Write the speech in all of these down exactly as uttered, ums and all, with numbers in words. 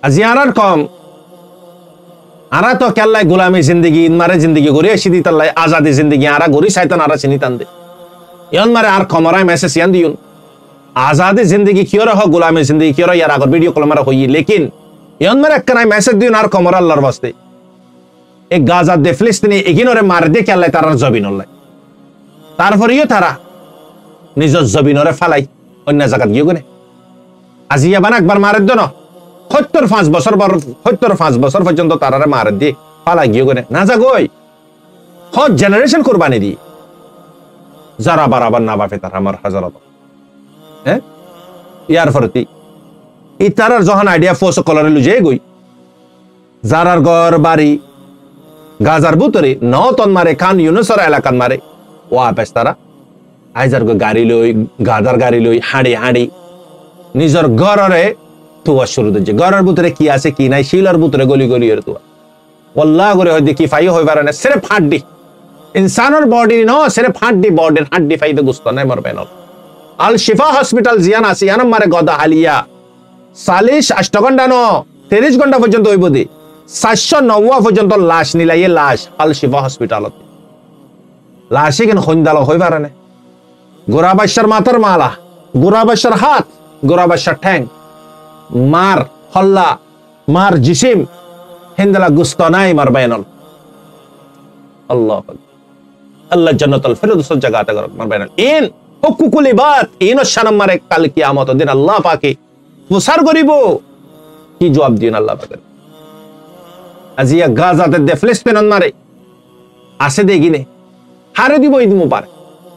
আজি আরার কম আরা তো কেল্লাই গোলামি জিন্দগি ইনমারে জিন্দগি গড়ি এসে দিতাল্লাই আজাদি জিন্দগি আরা গড়ি সাইতান আরা চিনি তান দে ইয়ন মারে আর কমরায় মেসেজ ইয়ান দিউন আজাদি জিন্দগি কিয়র হ গোলামি জিন্দগি কিয়র ইয়ার আগর ভিডিও কল মারা হই লেকিন ইয়ন মারে একখানায় মেসেজ দিউন আর কমর আল্লাহর বাস্তে এক গাজা দে ফিলিস্তিনি এগিনরে মার দে কেল্লাই তারার জবিন হল্লাই তারপরেও তারা নিজের জবিনরে ফালাই অন্য জায়গাত গিয়ে গনে আজি ইয়াবান একবার মারের জন্য সত্তর পাঁচ বছর পর সত্তর পাঁচ বছর পর্যন্ত তারারে মার দিয়ে ফালাই গিয়ে গনে না যা গই হজ জেনারেশন কোরবানি দি যারা বারাবার না বাপে তারা আমার হাজারত হ্যাঁ ইয়ার ফরতি ই তারার যখন আইডিয়া ফোস কলরে লুজে গই যারার ঘর বাড়ি গাজার বুতরে ন তন মারে খান ইউনুসর এলাকান মারে ও আপেস তারা আইজার গাড়ি লই গাদার গাড়ি লই হাঁড়ি হাঁড়ি নিজের ঘরে তুয়া শুরু দিচ্ছে ঘরের ভিতরে কি আছে কি নাই শিলার ভিতরে গলি গলি এর তুয়া আল্লাহ করে হয়তো কি ফাই হই পারে না সির্ফ হাড্ডি ইনসানের বডি ন সির্ফ হাড্ডি বডির হাড্ডি ফাইতে গুস্ত নাই মরবে না আল শিফা হসপিটাল জিয়ান আছে ইয়ান মারে গদা হালিয়া চাল্লিশ আষ্ট ঘন্টা ন তিরিশ ঘন্টা পর্যন্ত হইব দি সাতশো নব্বই পর্যন্ত লাশ নিলাইয়ে লাশ আল শিফা হসপিটালত লাশে কেন খন্দাল হই পারে না গোরাবাসার মাথার মালা গোরাবাসার হাত গোরাবাসার ঠ্যাং মার হল্লা মার জিসিম হিন্দলা গুস্ত নাই মার বাইনল আল্লাহ আল্লাহ জান্নাতুল ফিরদৌস জাগাতে করক মার বাইনল ইন হুকুকুল ইবাদ ইন শানাম মারে কাল কিয়ামত দিন আল্লাহ পাকে প্রসার করিব কি জবাব দিন আল্লাহ পাকে আজিয়া গাজাতে দে ফিলিস্তিন মারে আসে দেগিনে হারে দিব ঈদ মুবারক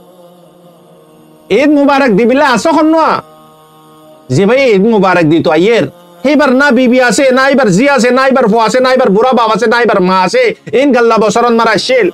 ঈদ মুবারক দিবিলে আসো খন্না যে ভাই ঈদ মুবারক দিত আইয়ের এবার না বিবি আছে না এবার জি আছে না এবার ফো আছে না এবার বুড়া বাবা আছে না এবার মা আছে ইন গাল্লা বসরন মারা শেল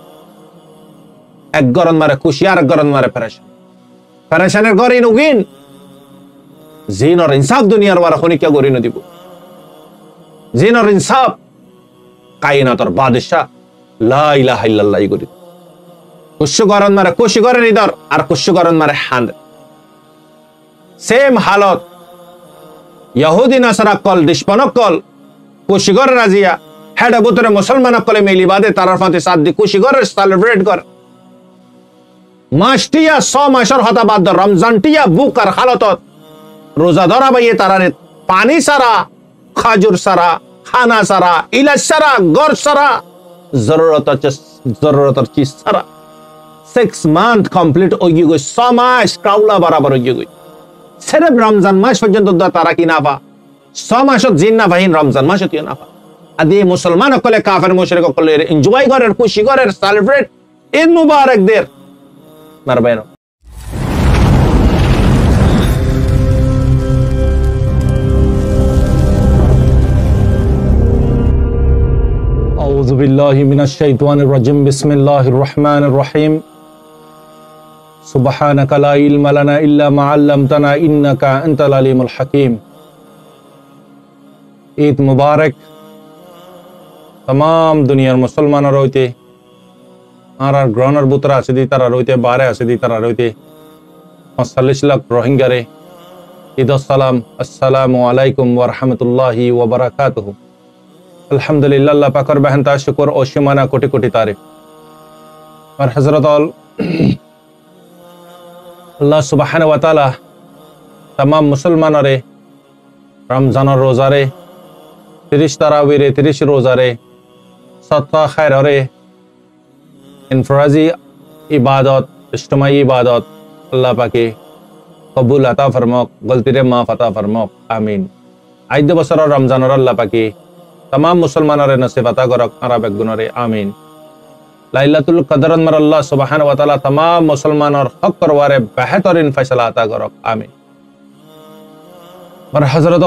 এক গরন মারে খুশি আর এক গরন মারে পেরেশান পেরেশানের গরিন উগিন জিনর ইনসাফ দুনিয়ার ওয়ারা খনিকা গরিন দিব জিনর ইনসাফ কায়নাতর বাদশা লা ইলাহা ইল্লাল্লাহ গরিন খুশি গরন মারে খুশি গরেন ইদর আর খুশি গরন মারে হান্দ সেম হালত ইহুদি নাসারা কল দুশমনক কল কুশিগর রাজিয়া হেডা বুতরে মুসলমানক কলে মেলি বাদে তারার ফাতে সাত দি কুশিগর সেলিব্রেট কর মাসটিয়া ছ মাসের হতা বাদ রমজানটিয়া বুকার হালতত রোজা ধরা বাইয়ে তারারে পানি সারা খাজুর সারা খানা সারা ইলাজ সারা গর সারা জরুরত জরুরতর চিজ সারা সিক্স মান্থ কমপ্লিট হয়ে গই ছ মাস কাউলা বরাবর হয়ে গই সির্ফ রমজান মাস পর্যন্ত তারা কি নাফা ছ মাসত জিন নাফাহীন রমজান মাসত নাফা আদি মুসলমান সকলে কাফের মুশরিক সকলে এনজয় করেন খুশি করেন সেলিব্রেট ঈদ মুবারক দের মারবেন আউযু বিল্লাহি মিনাশ শাইতানির রাজিম বিসমিল্লাহির রহমানির রহিম সুবহানাকা লা ইলমা লানা ইল্লা মা আল্লামতানা ইন্নাকা আনতাল আলিমুল হাকিম ঈদ মুবারক तमाम দুনিয়ার মুসলমানরা হইতে আর আর গ্রহণের বুতরা আছে দি তারা রইতে বারে আছে দি তারা রইতে চল্লিশ লাখ রোহিঙ্গারে ঈদ সালাম আসসালামু আলাইকুম ওয়া রাহমাতুল্লাহি ওয়া বারাকাতুহু আলহামদুলিল্লাহ আল্লাহ পাকের বেহেন তা শুকর ও সীমানা কোটি কোটি তারিফ আর হযরত আল্লাহ সুবহানাহু ওয়া তাআলা तमाम মুসলমানরে রমজানের রোজারে তিরিশ তারাবিরে তিরিশ রোজারে সদকা খায়রে ইনফরাজি ইবাদত ইজতিমাই ইবাদত আল্লাহ পাকে কবুল আতা ফরমাক গলতিরে মাফ আতা ফরমাক আমিন আইদ বছর রমজানের আল্লাহ পাকে तमाम মুসলমানরে নসিব আতা করক আরাবেক গুনরে আমিন লাইলাতুল কদরন মার আল্লাহ সুবহানাহু ওয়া তাআলা तमाम মুসলমানর হক করওয়ারে বেহতরিন ফয়সালা আতা করক আমিন মার হযরত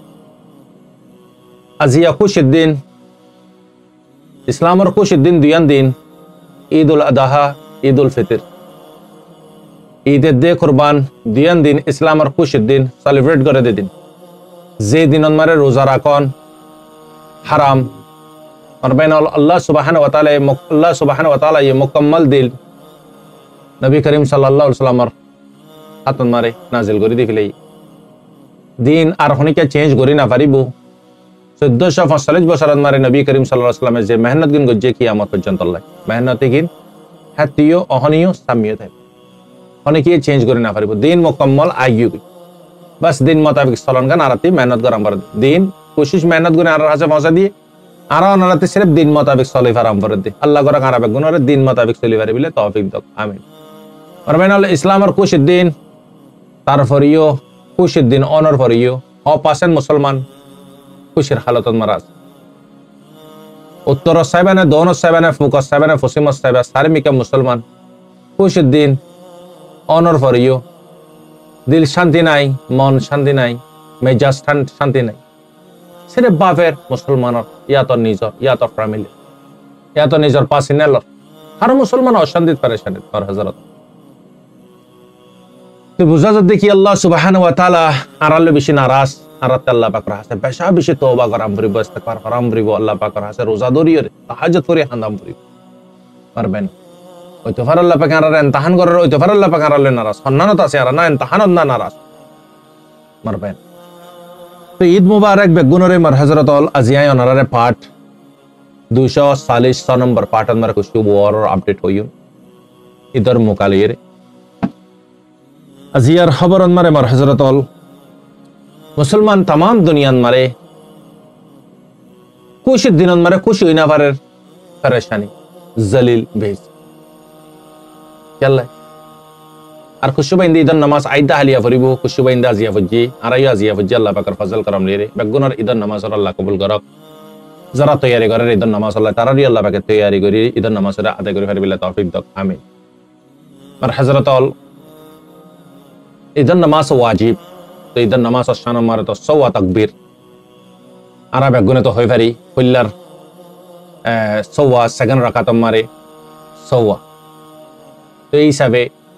আজিয়া খুশির দিন ইসলামের খুশির দিন দুইয়ান দিন ঈদ উল আদহা ঈদ উল ফিতর ঈদের দে কুরবান দুইয়ান দিন ইসলামের খুশির দিন সেলিব্রেট করে দে দিন যে দিন মারে রোজা রাখন হারাম और बैन अल्लाह सुब्हानाहु व तआला अल्लाह सुब्हानाहु व तआला ये मुकम्मल दिल नबी करीम सल्लल्लाहु अलैहि वसल्लम हाथ मारे नाजिल करी दिखले दिन আর হনিকে চেঞ্জ করি না পারিব চোদ্দশো পঁয়তাল্লিশ বছর মারে নবী করিম সাল্লাল্লাহু আলাইহি ওয়াসাল্লামের যে মেহনত গুণ গজ্জে কিয়ামত পর্যন্ত আল্লাহ মেহনতে গিন হাতিও অহনিও সামিও থাকে অনেকে চেঞ্জ করে না পারিব দিন মুকম্মল আইয়ু বাস দিন মোতাবেক চলন গান আরাতি মেহনত করাম পারে দিন কোশিশ মেহনত করে আর হাসে পৌঁছা দিয়ে আর অনারাতে সির্ফ দিন মোতাবেক চলে ফারাম করে দি আল্লাহ করে খারাপ গুণরে দিন মোতাবেক চলি পারে বলে তৌফিক দাও আমিন আর মেনাল ইসলামের খুশির দিন তারপরেও খুশির দিন অনর পরেও অপাসেন মুসলমান খুশির হালতত মারাজ উত্তর সাহেবানে দোন সাহেবানে ফুক সাহেবানে ফসিম সাহেবা সারিমিকা মুসলমান খুশির দিন অনর পরেও দিল শান্তি নাই মন শান্তি নাই মেজাজ শান্তি নাই সেটা বাপের মুসলমানের ইয়া তো নিজর ইয়া তো ফ্যামিলি ইয়া তো নিজর পার্সোনাল আর মুসলমান অশান্তিত পরেশানিত পর হযরত তো বুঝা যদি কি আল্লাহ সুবহানাহু ওয়া তাআলা আরালে বেশি নারাজ আরাতে আল্লাহ পাক রাসে বেশা বেশি তওবা করাম পড়িব ইস্তিগফার করাম পড়িব আল্লাহ পাক রাসে রোজা ধরিয়ে তাহাজ্জুদ করে হান্দাম পড়িব পারবেন ওই তো ফার আল্লাহ পাক আরারে ইমতিহান করার ওই তো ফার আল্লাহ পাক আরালে নারাজ সম্মানত আছে আর না ইমতিহানত না নারাজ মারবেন তো ঈদ মুবারক বেগুনরে মার হযরত আল আজিয়ায় অনারে পাঠ দুইশো চাল্লিশ নম্বর পাঠ আমার কুশু ওয়ার আপডেট হইও ইদর মুকালির আজিয়ার খবর মারে মার হযরত আল মুসলমান तमाम দুনিয়ান মারে খুশি দিনন মারে খুশি হইনা পারে পরেশানি জলিল বেজ চলে আর খুশুবাইন্দে ঈদের নামাজ আইদা হালিয়া ফরিব খুশুবাইন্দা আজিয়া ফজি আরাইয়া আজিয়া ফজি আল্লাহ পাকের ফজল করম লিরে বেগুনার ঈদের নামাজ আল্লাহ কবুল করক যারা তৈয়ারি করে ঈদের নামাজ আল্লাহ তারারি আল্লাহ পাকে তৈয়ারি করি ঈদের নামাজ আদায় করে ফেরবিল্লাহ তৌফিক দাও আমিন আর হযরত আল ঈদের নামাজ ওয়াজিব তো ঈদের নামাজ শান মারে তো সওয়া তাকবীর আরা বেগুনে তো হই পারি কল্লার সওয়া সেকেন্ড রাকাত মারে সওয়া তো এই হিসাবে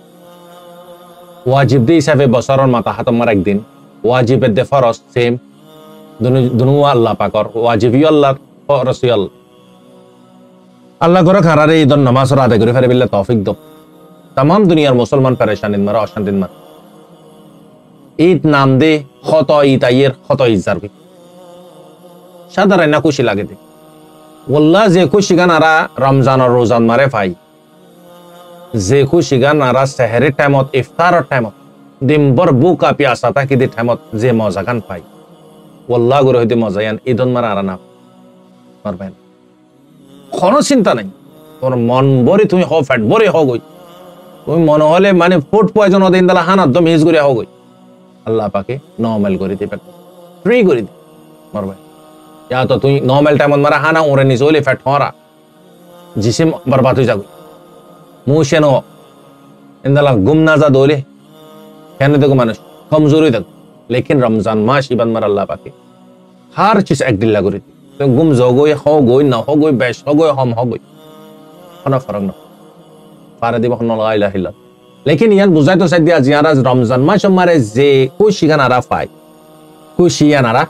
ওয়াজিব দি হিসাবে বছরের মাথা হাত মার একদিন ওয়াজিবের দে ফরজ সেম দুনু আল্লাহ পাকর ওয়াজিবিও আল্লাহ ফরজই আল্লাহ আল্লাহ করে খারারে ঈদের নামাজ আদায় করে ফেরবিল্লাহ তৌফিক দাও तमाम দুনিয়ার মুসলমান পরেশানিত মারে অশান্তিত মারে ঈদ নাম দে হত ঈদ আইয়ের হত ঈদ জারবি সাধারণ না খুশি লাগে দে ওয়াল্লাহ যে খুশি গানারা রমজানের রোজান মারে পাই যে খুশি গানারা সেহরের টাইমত ইফতারের টাইমত দিনভর বুকা পিয়াসা থাকি দি টাইমত যে মজা গান পাই ওয়াল্লাহ গুলো হইতে মজা ইয়ান ঈদন মারা আরা না পারবেন কোনো চিন্তা নাই তোর মন ভরে তুমি হ ফ্যাট ভরে হ গই তুমি মনে হলে মানে ফুড পয়জন দিন দালা হানাত দম হিজ করে হ গই আল্লাহ পাকে নর্মাল করে দিবে ফ্রি করে দি মারবে ইয়া তো তুই নর্মাল টাইমত মারা হানা ওরে নিজ হলে ফ্যাট হরা জিসিম বরবাদ হয়ে যাবে মুশেনো ইন্দালা গুম না যা দোলে কেন দেখো মানুষ কমজোরি দেখ लेकिन रमजान मास इबान मार अल्लाह पाके हर चीज एक दिल लागो रही तो गुम जो गई हो गई ना हो गई बेश हो गई हम हो गई खाना फरक ना फारे दिबा खन ला इलाहा इल्ला लेकिन यान बुझाय तो सदिया जियारा रमजान मास मारे जे खुशी गाना रा पाई खुशी याना रा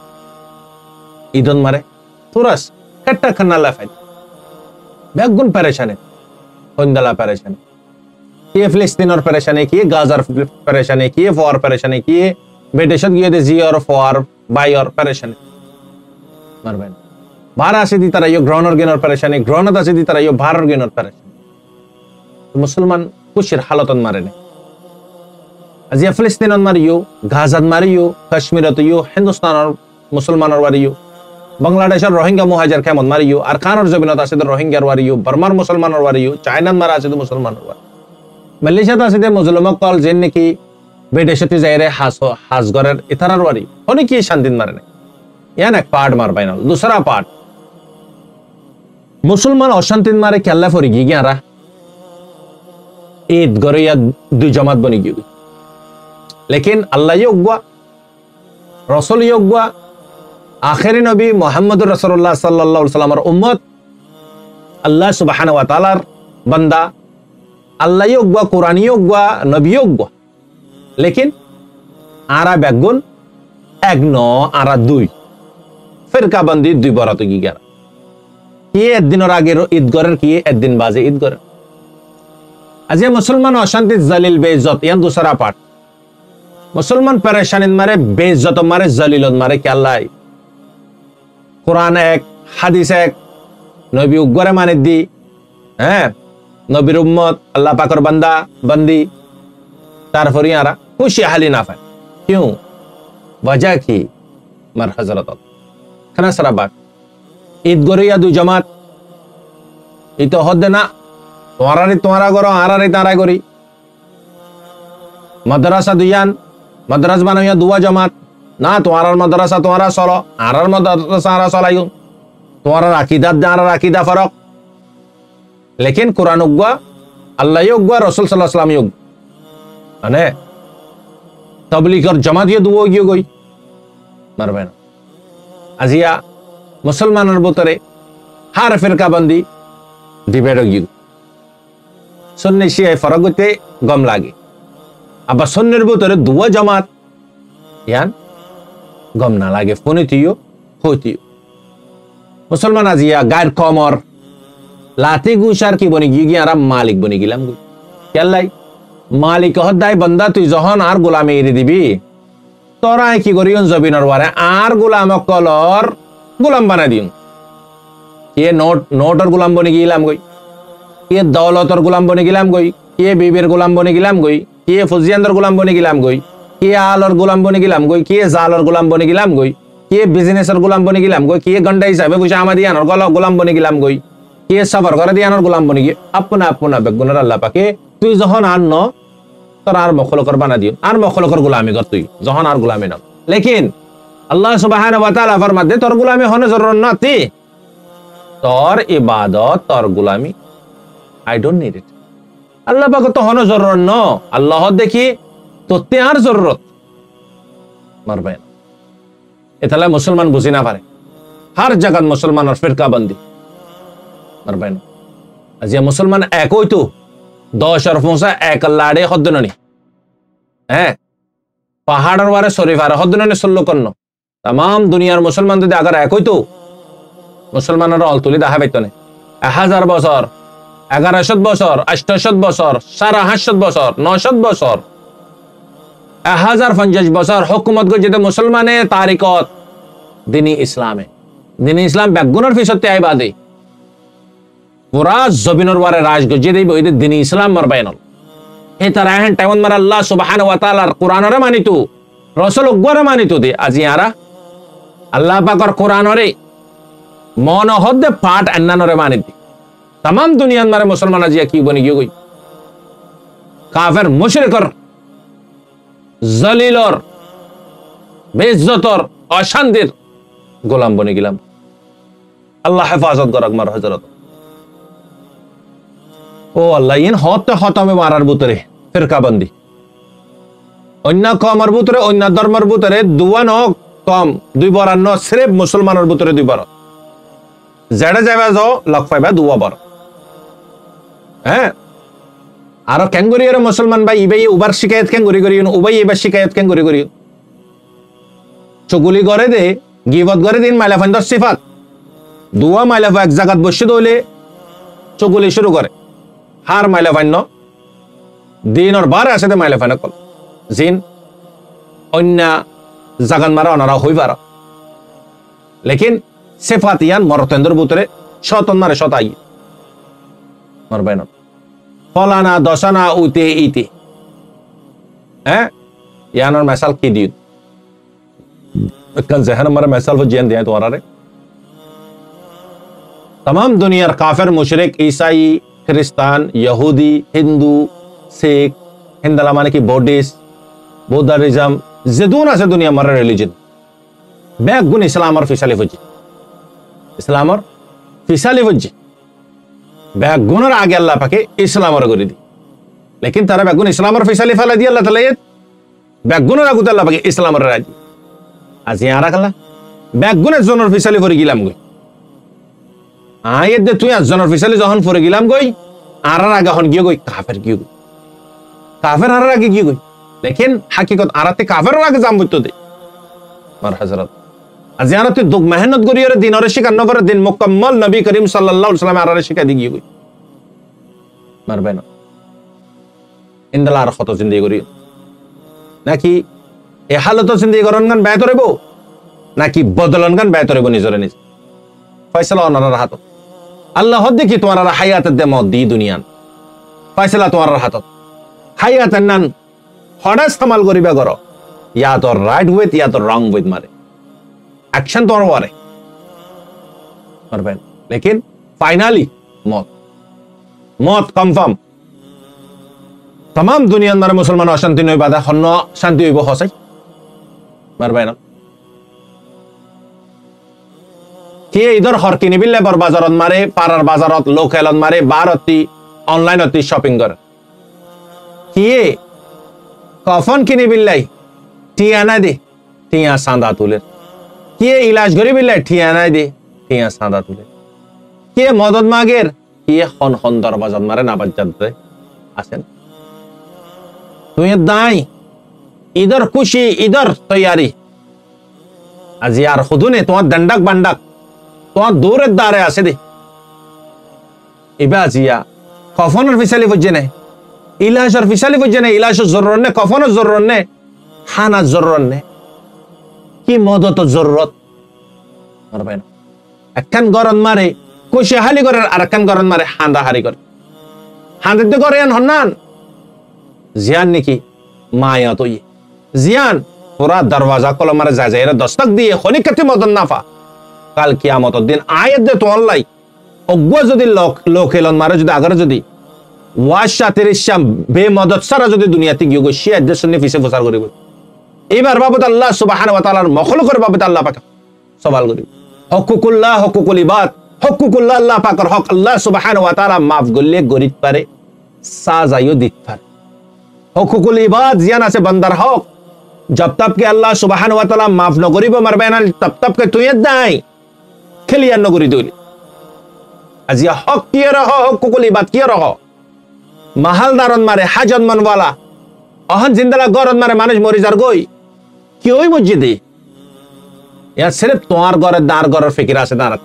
ईदन मारे तुरस कट्टा खन्ना ला फाई बेगुन परेशान है होंदला परेशान किए फिलिस्तीन और परेशान है किए गाजा परेशान है किए वॉर परेशान है किए बेदेशत गए दे जी और फॉर बाय और परेशान मरबेन बारह से दी तरह यो ग्रहण और गेन और परेशान है ग्रहण दा से दी तरह यो बार और गेन और परेशान तो मुसलमान कुशिर हालतन मारे ने अजिया फिलिस्तीन मारियो गाजा मारियो कश्मीर तो यो हिंदुस्तान और मुसलमान और वारियो बांग्लादेश और रोहिंग्या मुहाजिर के मन मारियो अरकान और जबिनत आसे तो रोहिंग्या और वारियो बर्मा मुसलमान और वारियो चाइना मारा आसे तो मुसलमान और वारियो मलेशिया आसे तो मुसलमान कॉल जेन ने की बेदेशती जायरे हास हास गरेर इतरार वारी होने की शांति मारे ने यान एक पार्ट मार पाइना दूसरा पार्ट मुसलमान अशांति मारे क्या अल्लाह फरी गया रा ईद गरे या दु जमात बनी गई लेकिन अल्लाह योगवा रसूल योगवा आखिरी नबी मोहम्मद रसूलुल्लाह सल्लल्लाहु अलैहि वसल्लम और उम्मत अल्लाह सुब्हानाहु व तआला बंदा अल्लाह योगवा कुरान योगवा नबी योगवा लेकिन आरा बेगुन एक नौ आरा दुई फिरका बंदी दुई बरात की ग्यारह किए एक दिन और आगे ईद गरर किए एक दिन बाजे ईद गरर अजय मुसलमान अशांति जलील बेइज्जत यान दूसरा पार्ट मुसलमान परेशानी मारे बेइज्जत मारे जलील मारे क्या अल्लाह কোরআন এক, হাদিস এক, নবী উগ্গরে মানে দি, হ্যাঁ নবীর উম্মত, আল্লাহ পাকর বান্দা বন্দি, তারপরে আরা খুশি হালি না পায়। কিউ वजह কি মার হযরত খানা সারা বাক ঈদ গরিয়া দুই জামাত ই তো হদ না তোরারে তোরা করো আরারে তারা করি মাদ্রাসা দুইয়ান মাদ্রাস বানাইয়া দুয়া জামাত না তোরার মাদ্রাসা তোরা চলো আরার মাদ্রাসা আরা চলাইও তোরার আকীদাত জানার আকীদা ফরক लेकिन कुरान उग्वा अल्लाह उग्वा रसूल सल्लल्लाहु अलैहि वसल्लम युग अने तबलीग और जमात ये दुओ गियो गई मरबे ना अजिया मुसलमानर बुतरे हर फिरका बंदी डिबेट गियो सुन्नी शिया फरक होते गम लागे अब सुन्नीर बुतरे दुआ जमात यान गम ना लागे फोनी थियो होती मुसलमान अजिया गायर कमर लाती गुशार की बनी गई आराम मालिक बनी गिलाम गई क्या लाई मालिक हदाय बंदा तुई जहन आर गुलामी इरी दिबी तोरा की करियन जबिनर वारे आर गुलाम कलर गुलाम बना दियो ये नोट नोटर गुलाम बनी गिलाम गई ये दौलतर गुलाम बनी गिलाम गई ये बीबीर गुलाम बनी गिलाम गई ये फुजियंदर गुलाम बनी गिलाम गई ये आलर गुलाम बनी गिलाम गई ये जालर गुलाम बनी गिलाम गई ये बिजनेसर गुलाम बनी गिलाम गई ये गंडा हिसाबे बुझा आमादियानर गुलाम बनी गिलाम गई ये सफर कर दियानर गुलाम बनी गई अपना अपना बेगुनर अल्लाह पाके तुई जहन आर न তোর আর মখলুকর বানা দিও আর মখলুকর গোলামি কর তুই যখন আর গোলামি না लेकिन আল্লাহ সুবহানাহু ওয়া তাআলা ফরমাতে তোর গোলামি হনে জরুরত না তি তোর ইবাদত তোর গোলামি আই ডোন্ট নিড ইট আল্লাহ পাক তো হনে জরুরত ন আল্লাহ দেখি তোতে আর জরুরত মারবে না এতালে মুসলমান বুঝি না পারে হর জায়গা মুসলমানের ফিরকা বন্দি মারবে না আজিয়া মুসলমান একই তো दस और फौसा एक लाड़े हद्दननी हैं पहाड़र वारे शरीफार हद्दननी सल्लो करनो तमाम दुनियार मुसलमान যদি আগার একই তো মুসলমানরা অলতুলি দেখা পাইতো না এক হাজার বছর এগারোশো বছর আটশো বছর সাড়ে আটশো বছর নয়শো বছর এক হাজার পঞ্চাশ বছর হুকুমত গো যেতে মুসলমানের তারিকত দিনী ইসলামে দিনী ইসলাম বেগুনের ফিসতে আইবাদে पूरा जबिनर वारे राज को जे देबो इदे दिन इस्लाम मर बैनल हे तराहन टाइमन मर अल्लाह सुब्हानाहु व तआला कुरान रे मानितु रसूल गोरे मानितु दे आज यारा अल्लाह पाकर कुरान रे मन हदे पाठ अन्नान रे मानिति तमाम दुनिया मारे मुसलमान आज की बनी गई काफिर मुशरिकर जलीलर बेइज्जतर अशांतिर गोलाम बनी गेलाम अल्लाह हिफाजत करक मार हजरत ओ अल्लाह इन हते खतमे मारार बुतरे फिरका बंदी अन्य कमर बुतरे अन्य धर्मर बुतरे दुवान कम दुई बर न सिर्फ मुसलमानर बुतरे दुई बर जेडे जाबा जाओ लग पाइबा दुआ बर हैं आरो केंगुरी रे मुसलमान भाई इबे उबार शिकायत केंगुरी करी उबाई इबे शिकायत केंगुरी करी चुगुली करे दे गिबत करे दिन माइला फंद सिफात दुआ माइला एक जगत बसि दोले चुगुली शुरू करे हार माइला फाइनो दिन और बार ऐसे तो माइला फाइनो कल जिन अन्य जगन मारा अनारा हुई बारा लेकिन सिफातियान मरतेंद्र बुतरे शतन मारे शताई मर बैन फलाना दशना उते इते हैं यानर मैसाल की दी कल जहन मारे मैसाल वो जैन दिया तुम्हारा रे तमाम दुनिया काफिर मुशरिक ईसाई ख्रिस्तान यहूदी हिंदू सिख हिंदला माने की बौद्धिस्ट बुद्धिज्म जदूना से दुनिया मर रिलीजन बैगुन इस्लाम और फिसाली फजी इस्लाम और फिसाली फजी बैगुन और आगे अल्लाह पाके इस्लाम और करी दी लेकिन तारा बैगुन इस्लाम और फिसाली फला दी अल्लाह ताला ये बैगुन और आगे अल्लाह पाके इस्लाम और राजी आज यहाँ रखला बैगुन जोन और फिसाली फरी गिलाम गई आये दे तू जनर फिसली जहन फरे गिलाम गई आरार आगे हन गियो गई काफिर गियो गई काफिर आरार आगे गियो गई लेकिन हकीकत आराते काफिर आगे जाम बुतो दे मार हजरत अजियानत दुख मेहनत करियो रे दिन और शिकार न पर दिन मुकम्मल नबी करीम सल्लल्लाहु अलैहि वसल्लम आरार शिका दी गियो गई मार बेना इंदलार खतो जिंदगी करियो नाकि ए हालत जिंदगी करन गन बेहतर होबो नाकि बदलन गन बेहतर होबो निजरे निज ফয়সালা ওনার হাতত আল্লাহ দেখি তোমার হায়াতের দে মত দি দুনিয়ান ফয়সালা তোমার হাতত হায়াতের নান হঠাৎ ইস্তেমাল করিবা করো ইয়া তো রাইট ওয়েথ ইয়া তো রং ওয়েথ মারে অ্যাকশন তোমার ওয়ারে পারবেন লেকিন ফাইনালি মত মত কনফার্ম तमाम दुनिया मारे मुसलमान अशांति नई बाधा हन्न शांति हইব হসাই মারবাই না কে ইদর হর কিনি বিল্লে বর বাজারত মারে পাড়ার বাজারত লোকালত মারে বারতি অনলাইনতি শপিং করে কে কফন কিনি বিল্লাই টিয়া না দে টিয়া সাদা তুলে কে ইলাজ করি বিল্লাই টিয়া না দে টিয়া সাদা তুলে কে মদত মাগের কে হন হন দরবাজাত মারে না বাজ্জাতে আছেন তুই দাই ইধর খুশি ইধর তৈয়ারি আজ यार খুদুনে তোমার দণ্ডক বান্ডক তোমার দূরের দ্বারে আছে দে ইবাজিয়া কফনের ফিসালি বুঝে না ইলাজের ফিসালি বুঝে না ইলাজের জরুরত নেই কফনের জরুরত নেই খানার জরুরত নেই কি মদত জরুরত মারবে না একখান গরম মারে খুশি হালি করে আর একখান গরম মারে হান্দা হারি করে হান্দাতে করে হন্নান জিয়ান নাকি মায়া তো জিয়ান পুরা দরওয়াজা কল মারে যায় যায় এরা দস্তক দিয়ে খনিকতি মদন নাফা কাল কিয়ামতের দিন আয়াত দে তো অনলাই অজ্ঞ যদি লোক লোক এলন মারে যদি আগরে যদি ওয়াশা তিরিশাম বে মদত সারা যদি দুনিয়াতে গিয়ে গো শিয়া যে শুনে ফিসে প্রচার করিব এবার বাবত আল্লাহ সুবহানাহু ওয়া তাআলার মখলুকের বাবত আল্লাহ পাক সওয়াল করিব হকুকুল্লাহ হকুকুল ইবাদ হকুকুল্লাহ আল্লাহ পাকের হক আল্লাহ সুবহানাহু ওয়া তাআলা মাফ করলে গরিব পারে সাজাইও দিতে পারে হকুকুল ইবাদ জিয়ান আছে বান্দার হক जब तक के अल्लाह सुबहान व तआला माफ न करिब मारबे ना तब तक के तुय दाई क्लियर न करि दिली আজিয়া হক কি রহ হকুকুল ইবাদ কি রহ মাহালদারন মারে হাজত মনওয়ালা অহন জিন্দালা গরত মারে মানুষ মরি যার গই কি ওই মসজিদে ইয়া সির্ফ তোমার ঘরে দার ঘরের ফিকির আছে দাঁড়াত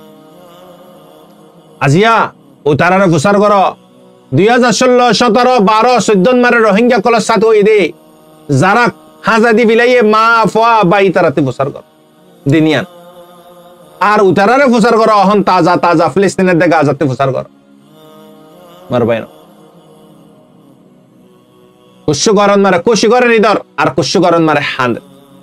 আজিয়া উতারারে ফুসার কর দুই হাজার ষোলো সতেরো বারো চোদ্দ মারে রোহিঙ্গা কলেজ সাথে ওই দে যারা হাজাদি বিলাইয়ে মা ফা বাই তারাতে ফুসার কর দিনিয়ান আর উতারারে ফুসার কর অহন তাজা তাজা ফিলিস্তিনের দে গাজাতে ফুসার কর মারবাই না কুশু গরন মারে কুশি করে নিদর আর কুশু গরন মারে হান্দ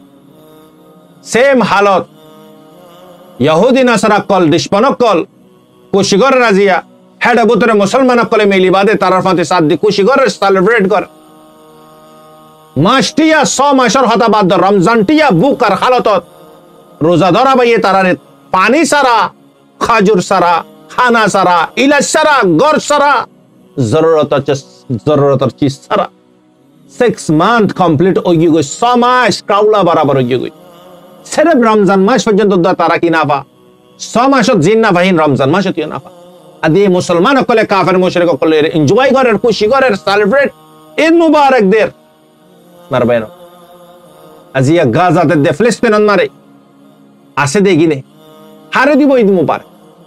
সেম হালত ইহুদি নাসারা কল দিশপনক কল কুশি করে রাজিয়া হেড বুতরে মুসলমান কলে মিলি বাদে তারার ফাতে সাত দি কুশি করে সেলিব্রেট কর মাসটিয়া ছ মাসের হতা বাদ রমজানটিয়া বুকার হালতত রোজা ধরা বাইয়ে তারারে পানি সারা খাজুর সারা খানা সারা ইলাজ সারা গর সারা জরুরত জরুরতর চিজ সারা সিক্স মান্থ কমপ্লিট হয়ে গই ছ মাস কাউলা বরাবর হয়ে গই সির্ফ রমজান মাস পর্যন্ত তারা কি না পা ছ মাসত জিন না ভাইন রমজান মাসত না পা আদি মুসলমান কলে কাফের মুশরিক কলে এনজয় করে খুশি করে সেলিব্রেট ঈদ মুবারক দের মারবেন আজিয়া গাজাতে দে ফিলিস্তিনন মারে আসে দেগিনে হারে দিব ঈদ মুবারক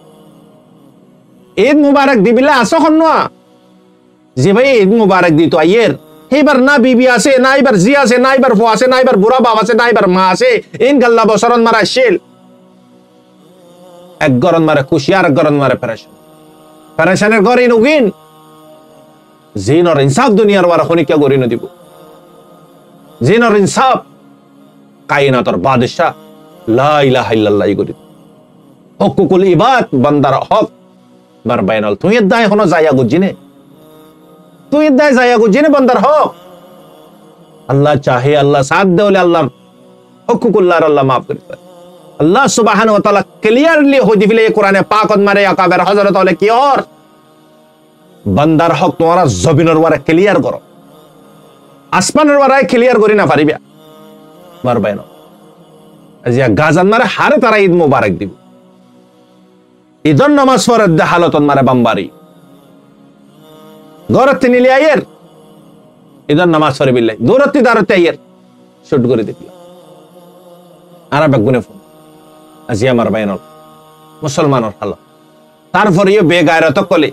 ঈদ মুবারক দিবিলা আসো খন্না যে ভাই ঈদ মুবারক দিত আইয়ের এবার না বিবি আছে না এবার জি আছে না এবার ফো আছে না এবার বুড়া বাপ আছে না এবার মা আছে ইন গাল্লা বসরন মারা শিল এক গরন মারে খুশি আর এক গরন মারে পেরেশান পেরেশানের গরে নুগিন জিন আর ইনসাফ দুনিয়ার ওয়ারা খনিকা গরি ন দিব জিন আর ইনসাফ কায়নাতের বাদশা লা ইলাহা ইল্লাল্লাহ গরি হকুকুল ইবাদ বান্দার হক মারবাইনাল তুই দাই হনো যায়া গুজিনে তুই দাই যায়া গুজিনে বান্দার হক আল্লাহ চাহে আল্লাহ সাথ দেওলে আল্লাহ হকুকুল্লাহর আল্লাহ মাফ করতে আল্লাহ সুবহানাহু ওয়া তাআলা ক্লিয়ারলি হদি ফিলে কোরআনে পাকত মারে আকাবের হযরত হলে কি और বান্দার হক তোমরা জমিনের ওয়ারে ক্লিয়ার করো আসমানের ওয়ারে ক্লিয়ার করি না পারিবা মারবাই না আজিয়া গাজান মারে হারে তারা ঈদ মুবারক দিব ঈদর নামাজ পড়ে দে হালতন মারে বাম্বারি গরত নিলি আয়ের ঈদর নামাজ পড়ে বিল্লাই দূরতি দারতে আয়ের শুট করে দিবি আর বেগুনে ফোন আজিয়া মারবাই না মুসলমানের হালত তারপরে ইয়ে বেগায়রত কলে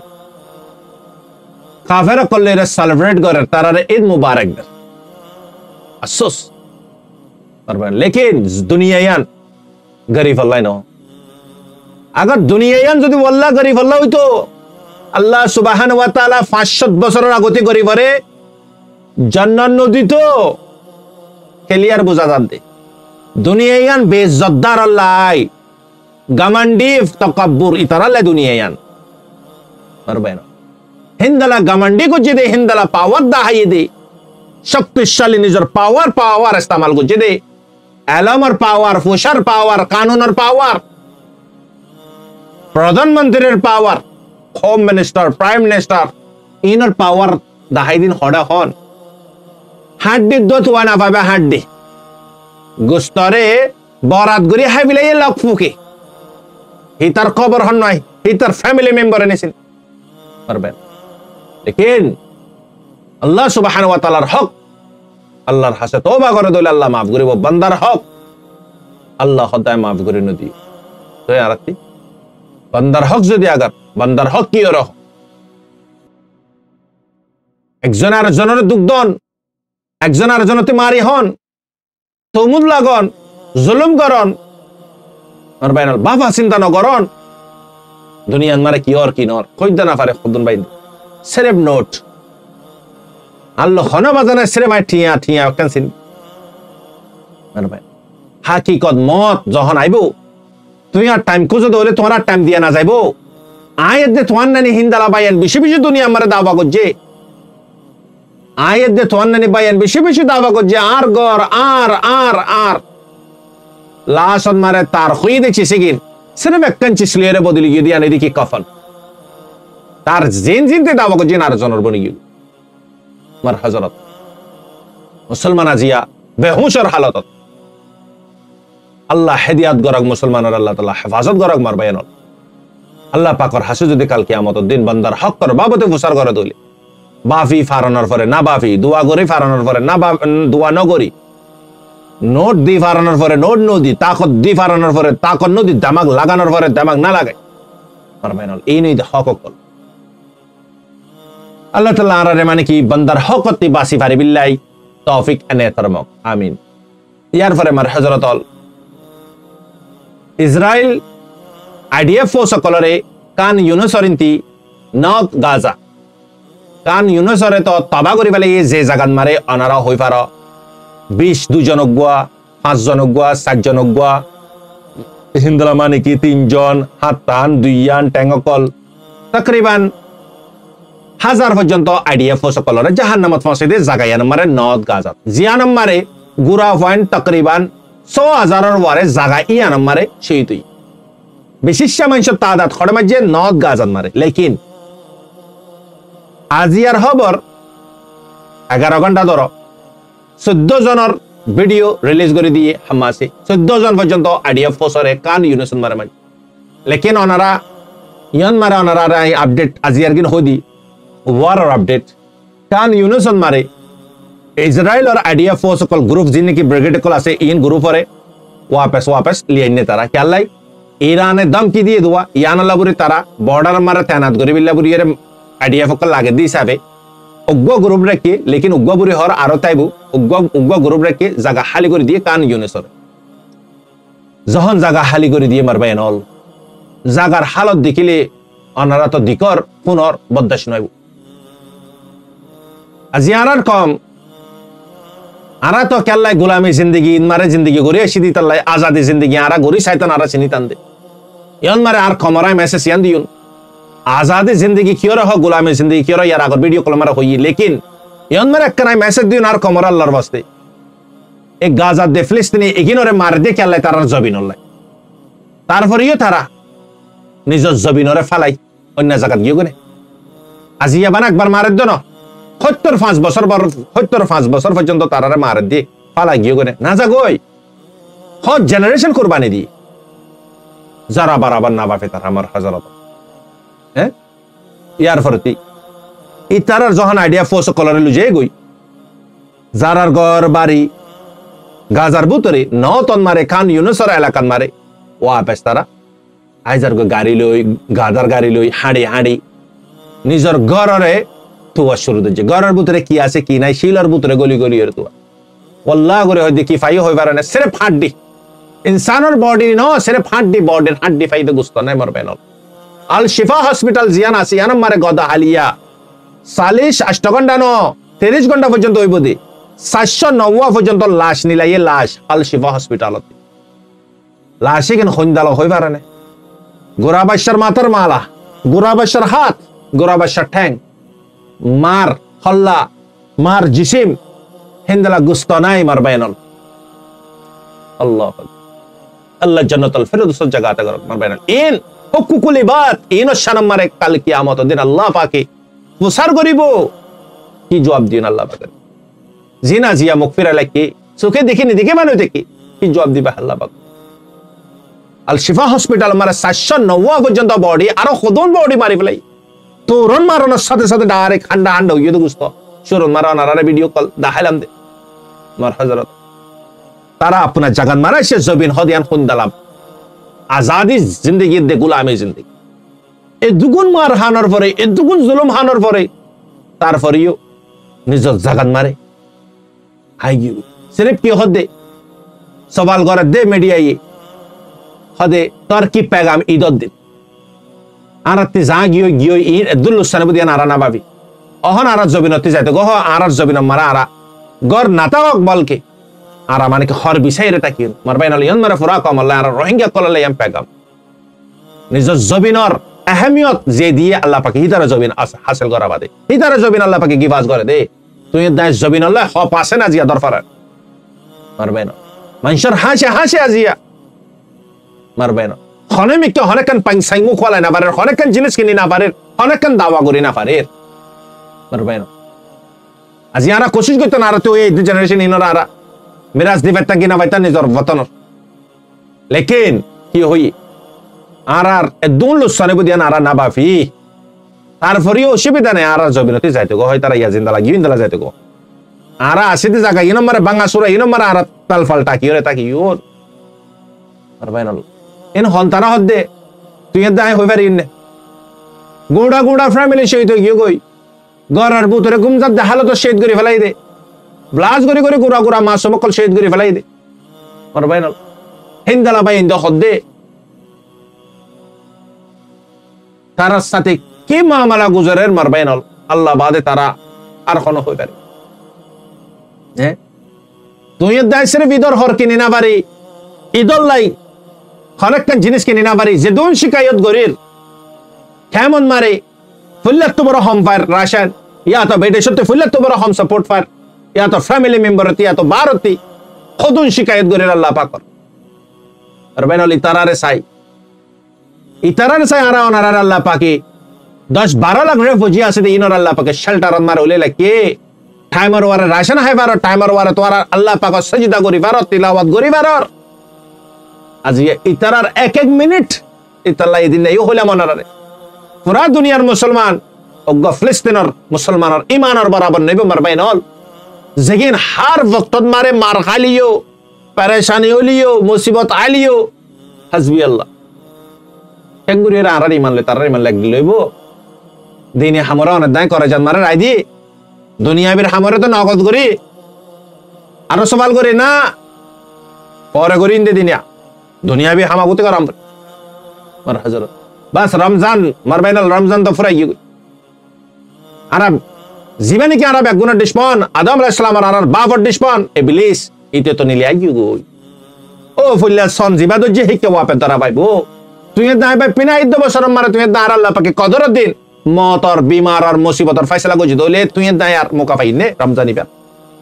কাফের কলে রে সেলিব্রেট করে তারারে ঈদ মুবারক দে আফসোস পারবেন লেকিন দুনিয়ায়ান গরিব আল্লাহ না আগর দুনিয়ায়ান যদি বল্লা গরিব হল্লা হইতো আল্লাহ সুবহান ওয়া তাআলা পাঁচশো বছরের আগতে গরিবরে জান্নাত নদী তো ক্লিয়ার বোঝা যাবে দুনিয়ায়ান বেজদ্দার আল্লাহ গামান্ডি তাকাব্বুর ইতারালে দুনিয়ায়ান পারবেন হিন্দালা গামান্ডি গুজে দে হিন্দালা পাওয়ার দাহাই দে শক্তিশালী নিজের পাওয়ার পাওয়ার ইস্তেমাল গুজে দে এলমের পাওয়ার ফুসার পাওয়ার কানুনের পাওয়ার প্রধানমন্ত্রীর power home minister prime minister ইনার পাওয়ার দাহাই দিন হড়া হন হাড্ডি দোত ওয়ানা পাবে হাড্ডি গুস্তরে বরাত গরি হাইবিলে লক ফুকে হিতার খবর হন নয় হিতার ফ্যামিলি মেম্বার এনেছেন পারবেন লেকিন আল্লাহ সুবহানাহু ওয়া তাআলার হক আল্লাহর হাসে তওবা করে দলে আল্লাহ মাফ করিব বান্দার হক আল্লাহ খোদায় মাফ করে নদি তো আরতি বান্দার হক যদি আগার বান্দার হক কি রহ একজন আর জনের দুঃখদন একজন আর জনতে মারি হন তমুদ লাগন জুলুম করন আর বাইনাল বাবা চিন্তা নগরন দুনিয়ান মারে কি আর কি নর কইদা না পারে খুদন বাইন সেরেব নোট আল্লাহ হনা বাজানে সেরে মাই ঠিয়া ঠিয়া কানসিন আর ভাই হাকিকত মত যখন আইবো তুই আর টাইম কোজো দলে তোমার আর টাইম দিয়া না যাইবো আয়াত দে তোয়ান নানি হিন্দালা বাইন বেশি বেশি দুনিয়া মারে দাওয়া করছে আয়াত দে তোয়ান নানি বাইন বেশি বেশি দাওয়া করছে আর গর আর আর আর লাশন মারে তার হই দেখছি সিগিন সির্ফ একখান চিসলিয়ারে বদলি গিয়ে দিয়া নেদি কি কফন তার জিন জিনতে দাওয়া করছে আর জনর বনি গিয়ে মার হযরত মুসলমান আজিয়া বেহুশর হালত আল্লাহ হেদিয়াত গরক মুসলমানের আল্লাহ তাআলা হেফাজত গরক মার বায়ান আল্লাহ পাকর হাসে যদি কাল কিয়ামতের দিন বান্দার হক কর বাবতে ফুসার করে দলি বাফি ফারানোর পরে না বাফি দোয়া করি ফারানোর পরে না দোয়া ন করি নোট দি ফারানোর পরে নোট নদী তাকত দি ফারানোর পরে তাকত নদী দামাগ লাগানোর পরে দামাগ না লাগায় মার বায়ান এই নেই হক হক আল্লাহ তাআলা আরারে মানে কি বান্দার হকতি বাসি পারি বিল্লাহি তৌফিক এনে তরমক আমিন ইয়ার পরে মার হযরত ইসরাইল আইডিএফ ফোর্স কলরে কান ইউনুসরিনতি নক গাজা কান ইউনুসরে তো তবা করি বলে যে জাগাত মারে অনারা হই পার বিশ দুজন গুয়া পাঁচ জন গুয়া সাত জন গুয়া হিন্দলা মানে কি তিনজন হাতান দুইয়ান ট্যাঙ্গকল তকরিবান হাজার পর্যন্ত আইডিএফ সকলরে জাহান্নামত ফসে দে জাগায়ান মারে নদ গাজাত জিয়ানম মারে গুরা পয়েন্ট তকরিবান ছ হাজারের ওয়ারে জাগা ইয়ানম মারে সেই তুই বিশিষ্ট মানুষ তাদাত খড়ে মাঝে নদ গাজাত মারে লেকিন আজিয়ার খবর এগারো ঘন্টা ধর চোদ্দ জনের ভিডিও রিলিজ করে দিয়ে হামাসে চোদ্দ জন পর্যন্ত আইডিএফ ফোর্সরে কান ইউনিসন মারে মানে লেকিন ওনারা ইয়ান মারে ওনারা আপডেট আজিয়ার কিন হদি ওয়ার আপডেট কান ইউনিসন মারে ইসরায়েল और आईडीएफ फोर्स कल ग्रुप जिन्हें की ब्रिगेड कल आसे इन ग्रुप रे वापस वापस लिए ने तारा क्या लाई ईरान ने दम की दिए दुआ यान लाबुरी तारा बॉर्डर मारे तैनात करी बिल्ला बुरी रे आईडीएफ कल लागे दी साबे उग्गो ग्रुप रे की लेकिन उग्गो बुरी हर आरो ताइबु उग्गो उग्गो ग्रुप रे की जगह खाली कर दिए कान यूनिसर जहन जगह खाली कर दिए मारबायन ऑल जगार हालत देखिले अनारा तो दिकर पुनर बददाश नइबु আজিয়ারার কম আরা তো কেল্লাই গোলামি জিন্দেগি মারে জিন্দেগি গরি সিদি তাল্লাই আজাদি জিন্দেগি আরা গরি শয়তান আরা চিনি তান্দে ইয়ান মারে আর কমরাই মেসেজ ইয়ান দিউন আজাদি জিন্দেগি কিয়রা হ গোলামি জিন্দেগি কিয়রা ইয়ার আগর ভিডিও কল মারা হই লেকিন ইয়ান মারে একখানাই মেসেজ দিউন আর কমর আল্লাহর বাস্তে এক গাজা দে ফিলিস্তিনি এগিনরে মার দে কেল্লাই তারার জবিনল্লাই তারপরেও তারা নিজের জবিনরে ফালাই অন্য জায়গাত গিয়ে গনে আজিয়া বান একবার মারে দন সত্তর পাঁচ বছর সত্তর পাঁচ বছর পর্যন্ত তারারে মারে দিয়ে ফালা গিয়ে করে না যা গই হজ জেনারেশন কোরবানি দি যারা বারাবার না বাপে তার আমার হযরত হ্যাঁ ইয়ার ফরতি ই তারার যখন আইডিয়া ফোর্স কলরে লুজে গই যারার ঘর বাড়ি গাজার ভিতরে নতন মারে খান ইউনুসর এলাকান মারে ওয়াপেস তারা আইজার গাড়ি লই গাদার গাড়ি লই হাঁড়ি হাঁড়ি নিজের ঘরে তুয়া শুরু দিচ্ছে ঘরের ভিতরে কি আছে কি নাই শিলার ভিতরে গলি গলি এর তুয়া ওয়াল্লাহ করে হয় দেখি ফাই হই পারে না সির্ফ হাড্ডি ইনসানের বডি ন সির্ফ হাড্ডি বডির হাড্ডি ফাইদে গুস্ত নাই মরবেন আল শিফা হসপিটাল জিয়ান আছে ইয়ান মারে গদা হালিয়া চাল্লিশ আষ্ট ঘন্টা ন তিরিশ ঘন্টা পর্যন্ত হইব দি চারশো নব্বই পর্যন্ত লাশ নিলাই লাশ আল শিফা হসপিটালত লাশে কেন সন্ধ্যাল হই পারে না গোড়া বাচ্চার মাথার মালা গোড়া বাচ্চার হাত গোড়া বাচ্চার ঠ্যাং মার হল্লা মার জিসিম হিন্দালা গুস্ত নাই মার বাইনল আল্লাহ আল্লাহ জান্নাতুল ফিরদৌস জায়গাতে করক মার বাইনল ইন হুকুকুল ইবাদ ইন শানাম মারে কাল কিয়ামত দিন আল্লাহ পাকে প্রচার করিব কি জবাব দিন আল্লাহ পাকে জিনা জিয়া মুগফিরা লাগি চোখে দেখিনি দেখে মানুষ দেখি কি জবাব দিবা আল্লাহ পাক আল শিফা হসপিটাল মারে চারশো নব্বই পর্যন্ত বডি আরো সদন বডি মারি ফেলাই তোরন মারানোর সাথে সাথে ডাইরেক্ট হান্ডা হান্ডা হইয়ে তো গুস্ত সুরন মারান আর ভিডিও কল দেখাইলাম দে মার হযরত তারা আপনার জাগান মারা সে জবিন হদিয়ান খুন্দালাম আজাদি জিন্দগি দে গোলামি জিন্দগি এই দুগুণ মার হানোর পরে এই দুগুণ জুলুম হানোর পরে তারপরেও নিজের জাগান মারে হাই গিয়ে সিরিফ কি হদে সবাল করে দে মিডিয়ায় হদে তোর কি পেগাম ঈদত দিন আরাতি যা গিয়ে গিয়ে ঈদ দুল্লুসানে বুদিয়া নারা না ভাবি অহন আর জবিনতি যাইতে গহ আর জবিন মারা আরা গর নাতাওক বলকে আরা মানে কি হর বিষয় রে তাকি মারবাইন আল ইয়ান মারা ফুরা কম আল্লাহ আর রোহিঙ্গা কলালে ইয়াম পেগাম নিজ জবিনর আহমিয়ত যে দিয়ে আল্লাহ পাকে হিতারে জবিন হাসিল করা বাদে হিতারে জবিন আল্লাহ পাকে গিবাজ করে দে তুই দাস জবিন আল্লাহ হ পাশে না জিয়া দরফার মারবাইন মানুষের হাসে হাসে আজিয়া মারবাইন হনে মিকে হনেকান পাইসাই মুখ ওয়ালা না পারে হনেকান জিনিস কিনি না পারে হনেকান দাওয়া করি না পারে মারবাইন আজি আরা কোশিশ করতে না আর তো এই জেনারেশন ইনরা আরা মিরাজ দিবেতা কিনা বাইতা নিজর বতন লেকিন কি হই আর আর দুন লুসানে বুদিয়ান আরা না বাফি তারপরে অসুবিধা নেই আর জবিনতি যাইতে গো হয় তারা ইয়া জিন্দা লাগি ইন্দা যাইতে গো আরা আসিতে জায়গা ই নম্বরে বাঙ্গা সুরা ই নম্বরে আর তাল ফালটা কি রে তাকি ইউর মারবাইন এন হন্তারা হদ্দে তুই দায় হই পারি ইন্নে গোড়া গোড়া ফ্যামিলি শহীদ হয়ে গিয়ে গই গড়ার বুতরে গুমজাত দে হালত শহীদ করে ফেলাই দে ব্লাজ করে করে গোড়া গোড়া মা সমকল শহীদ করে ফেলাই দে মারবাইন হিন্দালা বাই ইন্দা হদ্দে তার সাথে কি মামলা গুজরের মারবাইন আল্লাহ বাদে তারা আর কোনো হই পারে হ্যাঁ তুই দায় সিরিফ ঈদর হর কিনে না পারি ঈদর লাই হরেকটা জিনিস কিনে না পারি যে দুন শিকায়ত গরির কেমন মারে ফুল্লাত তো বড় হম ফার রাশন ইয়া তো বেটে সত্যি ফুল্লাত তো বড় হম সাপোর্ট ফার ইয়া তো ফ্যামিলি মেম্বার ইয়া তো বারতি খুদুন শিকায়ত গরির আল্লাহ পাক আর বেনলি তারারে সাই ইতারারে সাই আরা ওনার আল্লাহ পাকে দশ বারো লাখ রেফুজি আছে দে ইনর আল্লাহ পাকে শেল্টার মার ওলে লাগে টাইমার ওয়ারে রাশন হাই বারো টাইমার ওয়ারে তোরা আল্লাহ পাক সাজদা করি বারো তিলাওয়াত করি বারো আজি ইতারার এক এক মিনিট ইতাল্লা এদিন এই হইলা মনারে পুরা দুনিয়ার মুসলমান অজ্ঞ ফিলিস্তিনের মুসলমানের ইমানের বরাবর নেবে মারবাইন হল যেগিন হার বক্তত মারে মার খালিও পরেশানি হলিও মুসিবত আলিও হাসবি আল্লাহ কেঙ্গুরির আরার ইমান লে তারার ইমান লাগি লইব দিনে হামরা অনেক দায় করে যান মারে রাই দি দুনিয়াবির হামরে তো নগদ করি আরো সবাল করি না পরে করি ইন্দে দিনিয়া দুনিয়াবি হামাগুতি করাম মার হযরত বাস রমজান মারবাইনাল রমজান তো ফুরাই গই আরব জীবনে কি আরব এক গুণের ডিসপন আদম আলাইহিস সালাম আর আর বাবর ডিসপন ইবলিস ইতে তো নিলি আগি গই ও ফুল্লা সন জিবাদ যে হিকে ওয়াপে তারা ভাইবো তুই দাই ভাই পিনা ইদ্দ বছর মারে তুই দার আল্লাহ পাকে কদর দিন মত আর বিমার আর মুসিবত আর ফয়সালা গজি দলে তুই দাই আর মোকা পাইনে রমজানি পা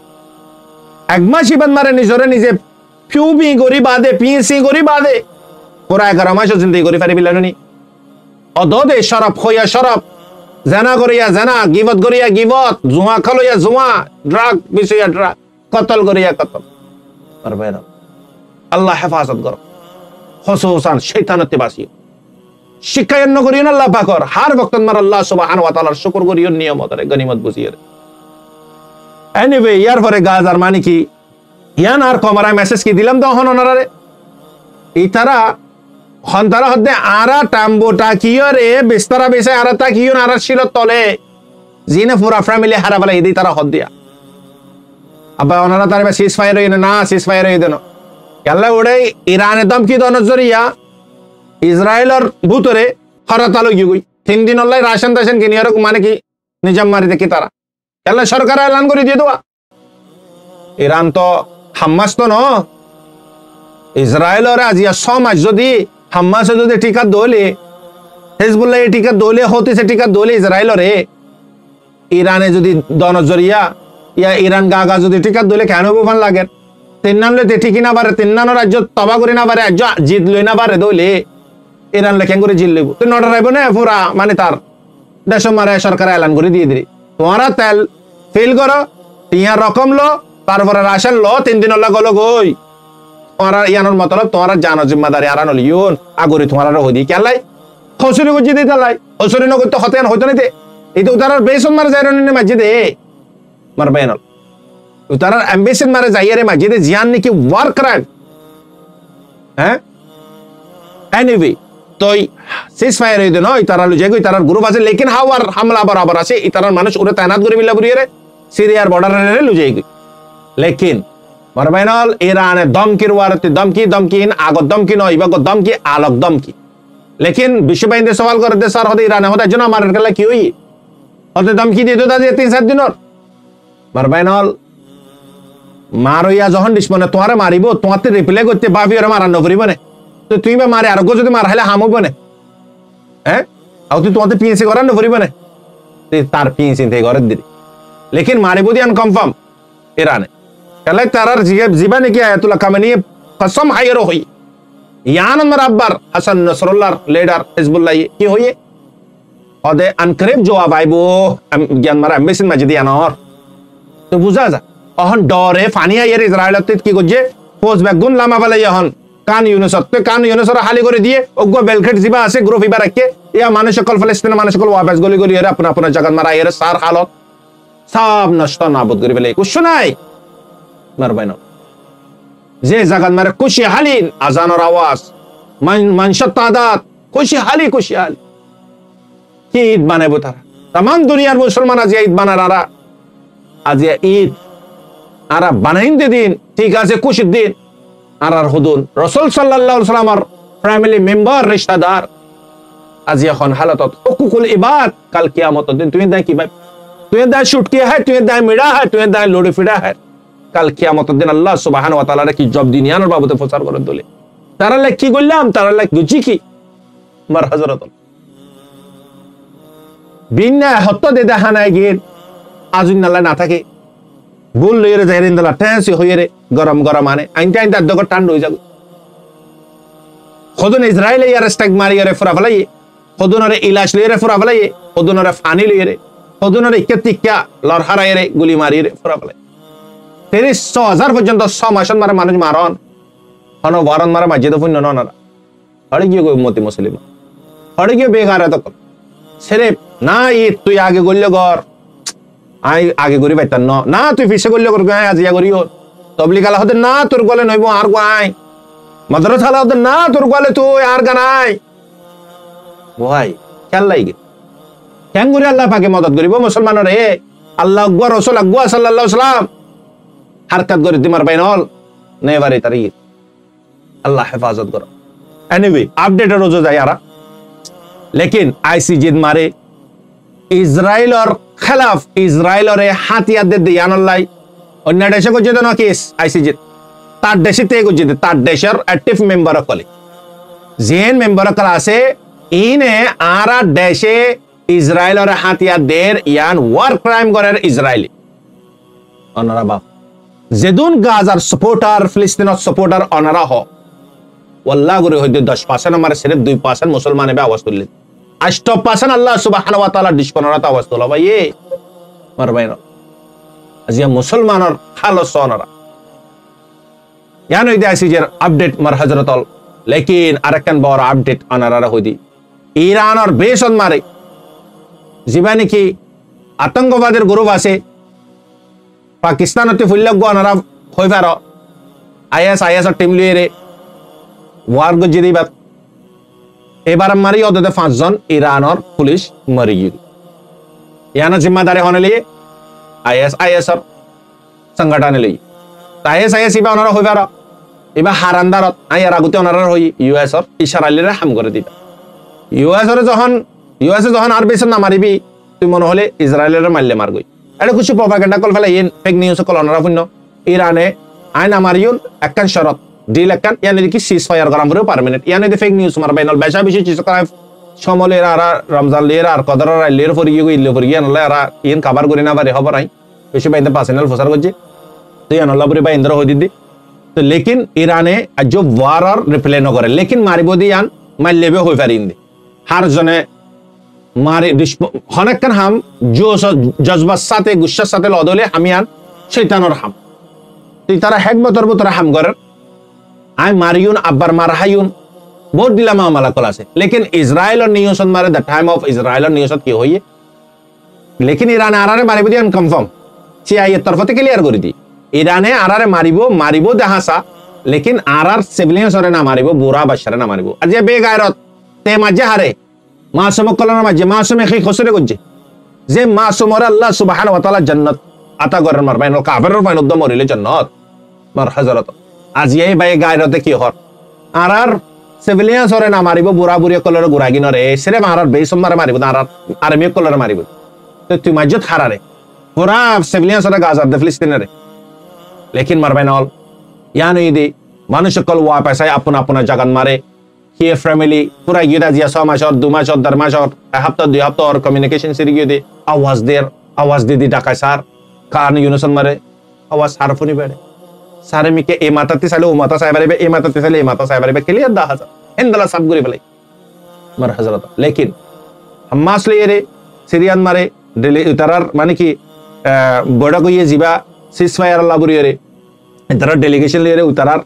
এক মাস ইবাদ মারে নিজরে নিজে ফিউবি গরি বাদে পিসি গরি বাদে পুরা এগারো মাস জিন্দগি গরি পারি বিলানি অদদে শরাব খয়া শরাব জানা করিয়া জানা গিবত করিয়া গিবত জুয়া খালইয়া জুয়া ড্রাগ বিষয়া ড্রাগ কতল করিয়া কতল পারবে না আল্লাহ হেফাজত করো খুসুসান শয়তানতে বাসিও শিক্ষায়ন করিও না আল্লাহ পাকর হার বক্তন মার আল্লাহ সুবহানাহু ওয়া তাআলার শুকর করিও নিয়ামত আর গনিমত বুঝিয়ে এনিওয়ে ইয়ার পরে গাজার মানে কি ইয়ান আর কমরা মেসেজ কি দিলাম তো হন ওনারে ইতারা হন্তারা হদ্দে আরা টাম্বোটা কিও রে বিস্তারা বেসে আরা তা কিও না আর ছিল তলে জিনে পুরা ফ্যামিলি হারা বলে ইদি তারা হদ্দিয়া আবা ওনারা তার সিজ ফায়ার হইনে না সিজ ফায়ার হই দেন কেলা ওড়ে ইরানে দমকি দনের জরিয়া ইসরায়েলর ভূতরে হরতাল গিয়ে গই তিন দিন অল্লাই রাশন টাশন কিনি আর মানে কি নিজাম মারি দেখি তারা কেলা সরকার এলান করে দিয়ে দেওয়া ইরান তো হাম্মাস তো ন ইসরায়েলরে আজিয়া ছ মাস যদি হাম্মাসে যদি টিকা দোলে হেজবুল্লাহ এই টিকা দোলে হতেছে টিকা দোলে ইসরায়েলরে ইরানে যদি দনের জরিয়া ইয়া ইরান গা গা যদি টিকা দোলে কেন বুফান লাগে তিন নাম লইতে ঠিকই না পারে তিন নাম রাজ্য তবা করে না পারে রাজ্য জিত লই না পারে দইলে ইরান লেখেন করে জিত লইব তো নটা রাইব না পুরা মানে তার দেশ মারে সরকার এলান করে দিয়ে দিলি তোমারা তেল ফেল করো টিয়া রকম লো তারপরে রাশন লো তিন দিন হল্লা গলো গই তোমারা ইয়ানোর মতলব তোমারা জানো জিম্মাদারি আরান লিওন আগরি তোমারা হদি কেলাই হসুরি গুজি দিতে লাই হসুরি নগর তো হতেন হইতো নিতে এই তো তারা বেসন মারে যাই রে মসজিদে মার বেনল তারা এম্বেসিড মারে যাই রে মসজিদে জিয়ান নাকি ওয়ার ক্রাইম হ্যাঁ এনিওয়ে তো সিজ ফায়ার হইতো নয় তারা লুজে গই তারার গ্রুপ আছে লেকিন হাওয়ার হামলা বরাবর আছে এই তারার মানুষ ওরে তায়নাত করে বিলা বুড়িয়ে রে সিরিয়ার বর্ডারে লুজে গই লেকিন মার বেনল ইরানে দমকির ওয়ারতে দমকি দমকিন আগত দমকি নয় ইবাগ দমকি আলোক দমকি लेकिन विश्व बैंक सवाल कर दे सर होते ईरान होता है जो ना मार कर क्यों ही होते धमकी दे दो दादी तीन सात दिन और मर बैनल मारो या जोहन डिस्पने तुम्हारे मारी बो तुम्हारे रिप्ले करते बाफी और मारा नौकरी बने तो तुम्हें भी मारे आरोग्य जो मार है हामो बने हैं और तू तुम्हारे पीएनसी करा नौकरी बने ते तार पीएनसी थे गौरव दिली लेकिन मारे बोधी अनकंफर्म ईरान कल तारा जीवन ने क्या है तुला कमनी कसम हायर हुई यान मरब्बर हसन नसरुल्लाह लीडर हिजबुल्लाह की होइए और अनकरीब जवाब आई वो ज्ञान मरा एम्बेसी मस्जिद यानर तो बुझा जा अहन डरे फानिया यार इजराइल अत्तित की गुजे पोस्ट बैगुन लामा वाला यहन कान यूनुस अत्ते कान यूनुस और हाली करे दिए ओगो बेलखेट जिबा आसे ग्रुप इबा रखे या मानुष सकल फिलिस्तीन मानुष सकल वापस गोली गोली यार अपना अपना जगत मरा यार सार हालत सब नष्ट नाबूद करी बेले कुछ सुनाई मर बैनो जे जगत मेरे खुशी हाली अजान और आवाज मन मनशत तादाद खुशी हाली खुशी हाली की ईद बने बुतारा तमाम दुनिया मुसलमान आज ईद बना रहा आज ये ईद आरा बनाइन दे दिन ठीक है से खुशी दिन आरा हुदून रसूल सल्लल्लाहु अलैहि वसल्लम और फैमिली मेंबर रिश्तेदार आज ये खन हालत हुकूकुल इबाद कल क़यामत दिन तुम्हें दाई की भाई तुम्हें दाई शूट किया है तुम्हें दाई मिला है तुम्हें दाई लोड़ी फिड़ा है कल कियामत दिन अल्लाह सुब्हानाहु व तआला की जब दुनियार बाबते प्रचार করে দলে তারা লাইক কি করলাম তারা লাইক গুজি কি মার হযরত বিনা হত দে দেখানায় গিয়ে আজুন আল্লাহ না থাকে ভুল লইরে যাইরেন দলা টেনসি হইরে গরম গরম আনে আইনটা আইনটা দগ ঠান্ডা হই যাবে খোদন ইসরায়েল ইয়ার স্ট্যাগ মারিরে ফুরা ফলাই খোদনরে ইলাজ লইরে ফুরা ফলাই খোদনরে ফানি লইরে খোদনরে কেতিকা লর হারাইরে গুলি মারিরে ফুরা ফলাই तेरे सौ हजार पर्यंत सौ मासन मारे मानुष मारन हनो वारन मारे मस्जिद फुन न न हड़े गयो कोई मोती मुस्लिम हड़े गयो बेकार है तो सिर्फ ना ये तू आगे गोल्यो कर आई आगे गोरी बैठन न ना तू फिसे गोल्यो कर गए आज या गोरियो तबली काला होते ना तोर गोले नइबो आर गो आई मदरसा वाला होते ना तोर गोले तू यार गनाई भाई क्या लाइगे क्या गोरी अल्लाह पाके मदद करिबो मुसलमान रे अल्लाह अकबर रसूल अकबर सल्लल्लाहु अलैहि वसल्लम हरकत करे दिमार बैनल नहीं बारे तारी अल्लाह हिफाजत करो एनीवे अपडेट रोजो जाए यारा लेकिन आईसीजी मारे इजराइल और खिलाफ इजराइल और हाथियार दे दियान अल्लाह अन्य देशे को जेदो ना केस आईसीजी तार देशे ते को जेदे तार देशर एक्टिव मेंबर कले जेन मेंबर कला से इने आरा देशे इजराइल और हाथियार देर यान वार क्राइम करे इजराइली अनरा बाप जेदुन गाजार सपोर्टर फिलिस्तीन सपोर्टर अनारा हो वल्लाह गुरे होइदे दस परसेंट हमारे सिर्फ दो परसेंट मुसलमान बे आवाज तुलले अष्ट परसेंट अल्लाह सुब्हानाहु व तआला डिस्कनरा आवाज तुला भाई ये मर भाई अजिया मुसलमानर हाल सोनरा यानो इदे आसीजर अपडेट मर हजरतल लेकिन अरकन बार अपडेट अनारा होदी ईरान और बेसन मारे जीवानी की आतंकवाদের ग्रुप আছে पाकिस्तान फुल्ल गनारा हो पार आईएस आईएस टीम लिये वार गजी दी बात एबार मारी ओदे पांच जन ईरान और पुलिस मरी गई याना जिम्मेदारी होने लिए आईएस आईएस और संगठन लिए आईएस आईएस इबा ओनारा हो पार এবার হারান্দারত আইয়ার আগুতে অনারার হই ইউএসর ইসরায়েলের হাম করে দিবা ইউএসর যখন ইউএসএ যখন আর বেশি না মারিবি তুই মনে হলে ইসরায়েলের মারলে মারগই এটা কিছু প্রপাগান্ডা কল ফেলে ইন ফেক নিউজ কল অনারা পুণ্য ইরানে আইন আমারিউন একখান শরত ডিল একখান ইয়ানি কি সিজ ফায়ার করাম পুরো পার্মানেন্ট ইয়ানি ফেক নিউজ মার বাইনাল বেশা বেশি চিজ করা সমলের আর রমজান লিয়ের আর কদর আর লিয়ের ফরি গিয়ে ইল্লে ফরি গিয়ে নলে আর ইন খাবার করি না পারে খবর আই বেশি বাইন্দে পার্সোনাল ফসার করছে তো ইয়ান আল্লাহ পুরি বাইন্দর হই দিদি তো লেকিন ইরানে जो वार और रिप्ले न करे लेकिन मारी बोदी यान माल्ले भी हो पारिंदे हर जने मारे हनेकन हम जो जज्बा साथे गुस्सा साथे लदले हम यान शैतानर हम तो तारा हेक बतर बतर हम कर आई मारियुन अब्बर मारहायुन बहुत डिलेमा माला कला से लेकिन इजराइल और नियोसन मारे द टाइम ऑफ इजराइल और नियोसन की होई लेकिन ईरान आरारे मारी बोदी यान कंफर्म सीआईए तरफते क्लियर कर दी ইরানে আরারে মারিবো মারিবো দেহাসা লেকিন আরার সিভিলিয়ান সরে না মারিবো বুড়া বাশারে না মারিবো আজ বে গায়রত তে মাঝে হারে মাসুম কলনা মাঝে মাসুম কি খসরে গজ্জে যে মাসুম আর আল্লাহ সুবহানাহু ওয়া তাআলা জান্নাত আতা করেন মার বাইন কাফেরের বাইন উদ্দম মরিলে জান্নাত মার হযরত আজ এই বে গায়রতে কি হর আরার সিভিলিয়ান সরে না মারিবো বুড়া বুড়ি কলরে গুরাগি নরে সেরে মারার বেসম মারে মারিবো আরার আর্মি কলরে মারিবো তো তুই মাজ্জত হারারে পুরা সিভিলিয়ান সরে গাজা দে ফিলিস্তিনের लेकिन मरबैनॉल यानी यदि मनुष्य कल वापस आए अपना अपना जगन मारे ये फैमिली पूरा ये दिया सौ मास और दो मास और दर मास और हफ्ता दो हफ्ता और कम्युनिकेशन से ये दे आवाज देर आवाज दे दी डाका सार कारण यूनिसन मारे आवाज सार फुनी बैठे सारे मिके ए माता ती साले ओ माता साहिबारे बे ए माता ती साले ए माता साहिबारे बे क्लियर दा हजा इंदला सब गुरी भले मर हजरत लेकिन हमास ले रे सीरियन मारे दिल्ली उतरार माने की बड़ा को ये जीवा सीजफायर अल्लाह बुरियरे इधर डेलीगेशन ले रहे उतरार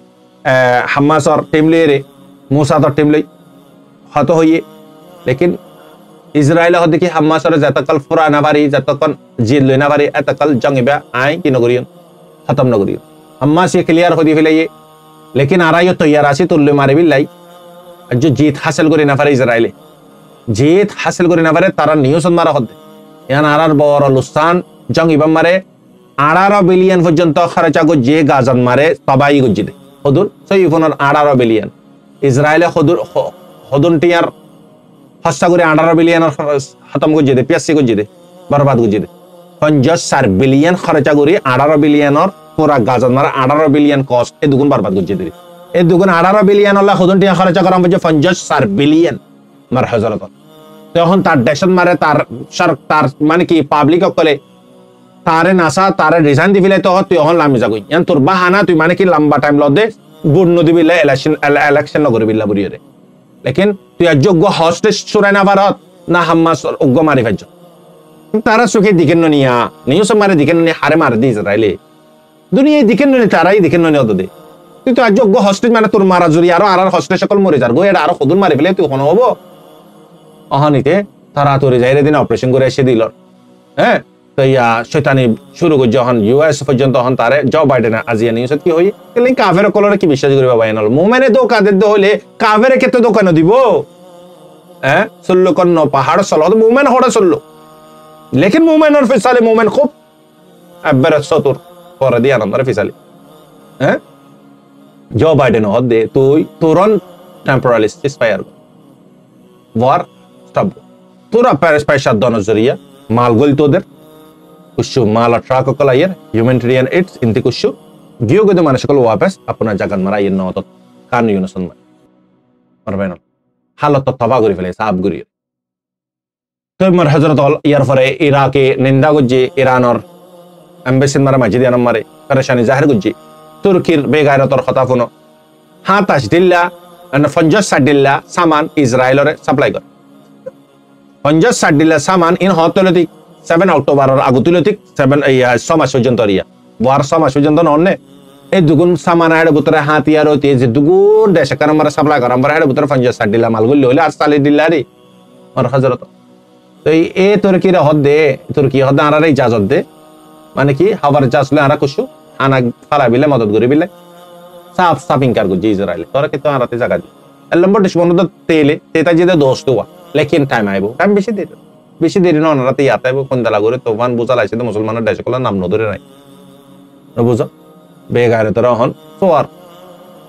हमास और टीम ले रहे मूसा और टीम ले हाथों होइए लेकिन इजराइल हो देखिए हमास और ज़्यादा कल फुरा ना भारी ज़्यादा कल जीत लेना भारी ऐसा कल जंग बे आए कि नगरियन खत्म नगरियन हमास ये क्लियर हो दी फिर ये लेकिन आ रहा है तो यार आसी तो ले मारे भी लाई जो जीत हासिल करे ना भारी इजराइल जीत हासिल करे ना भारी तारा न्यूज़ मारा होते यान आरार बावर लुस्तान जंग इबम मारे আঠারো বিলিয়ন পর্যন্ত খরচা গজ্জে গাজান মারে তবাই গজ্জি দে হদুর সইফোনের আঠারো বিলিয়ন ইসরায়েলে হদুর হদুন টিয়ার হস্তা করে আঠারো বিলিয়নের খতম গজ্জি দে পিয়াসি গজ্জি দে বরবাদ গজ্জি দে পঞ্চাশ চার বিলিয়ন খরচা করে আঠারো বিলিয়নের পুরা গাজান মারে আঠারো বিলিয়ন কস্ট এই দুগুণ বরবাদ গজ্জি দে এই দুগুণ আঠারো বিলিয়ন হলে হদুন টিয়া খরচা করা হচ্ছে পঞ্চাশ চার বিলিয়ন মার হজরত তখন তার দেশন মারে তার তার মানে কি পাবলিক অকলে तारे नासा तारे रिजाइन दिविले तो तु यहन लामी जागोई यान तोर बाहाना तु माने कि लंबा टाइम लदे बुड नदी बिले इलेक्शन इलेक्शन नगरी बिल्ला बुरियरे लेकिन तु अयोग्य हॉस्टेज सुराना भारत ना हम्मास उग्ग मारी फज्ज तारा सुखे दिकेन निया नियो समारे दिकेन नि हारे मार दी इजराइले दुनिया दिकेन नि ताराई दिकेन नि ओदे तु तो अयोग्य हॉस्टेज माने तोर मारा जुरी आरो आरार हॉस्टेज सकल मरि जार गो एडा आरो खुदुन मारी फेले तु हन हबो अहानिते तारा तोरे जाइरे दिन ऑपरेशन करे एसे दिल हैं तो या शैतानी शुरू को जहन यूएस पर्यंत हन तारे जो बाइडेन আজিয়া নিউজ কি হই কিন্তু কাফের কলরে কি বিশ্বাস করিবা বাইনাল মুমিনে ধোকা দেদ হইলে কাফের কেতে ধোকা ন দিব হ্যাঁ সল্লো কন্ন পাহাড় সলদ মুমিন হড় সল্লো लेकिन মুমিনের ফিসালে মুমিন খুব আবার সতুর পরে দিয়া নাম্বার ফিসালে হ্যাঁ জো বাইডেন হদে তুই তুরন টেম্পোরালি সিজফায়ার ওয়ার স্টপ তোরা প্যারিস পয়সা দন জরিয়া মাল গল তোদের कुछ माल ट्रक को लाइए ह्यूमैनिटेरियन एड्स इनती कुछ गियो के तो माने शकल वापस अपना जगन मरा ये नौ तो कान यूनसन में मरबैन हालत तो तबाह करी फैले साफ करी तो मर हजरत यार फरे इराक के निंदा गुज्जी ईरान और एम्बेसी मरा मस्जिद यान मरे परेशानी जाहिर गुज्जी तुर्की बेगायरत और खताफुनो हाँ ताश दिल्ला अन फंजस साडिल्ला सामान इजराइल और सप्लाई कर फंजस साडिल्ला सामान इन हॉटलती सेवन अक्टोबर और आगुतुलतिक सेवन या समाज पर्यंत रिया वार समाज पर्यंत नन्ने ए दुगुन सामान आडे बुतरे हाथियार होती जे दुगुन देश करम मरा सप्लाई करम मरा आडे बुतरे फंजस साडिल्ला मालगुल होले आर साले दिल्लारी और हजरत तो ए तुर्की रे हदे तुर्की हदे आरारे इजाजत दे माने कि हवार जासले आरा कुछु आना फाला बिले मदद करि बिले साफ साफ इनकार गो इजराइल तोरा के तो आराते जगह दी लंबर दुश्मन तो तेले तेता जे दोस्त हुआ लेकिन टाइम आइबो टाइम बेশি देर বেশি দেরি না ওনারাতে ইয়াতে কোন দালা করে তোফান বুঝা লাইছে তো মুসলমানের দেশ কলা নাম ন ধরে নাই বুঝো বেগারে তোরা হন সোয়ার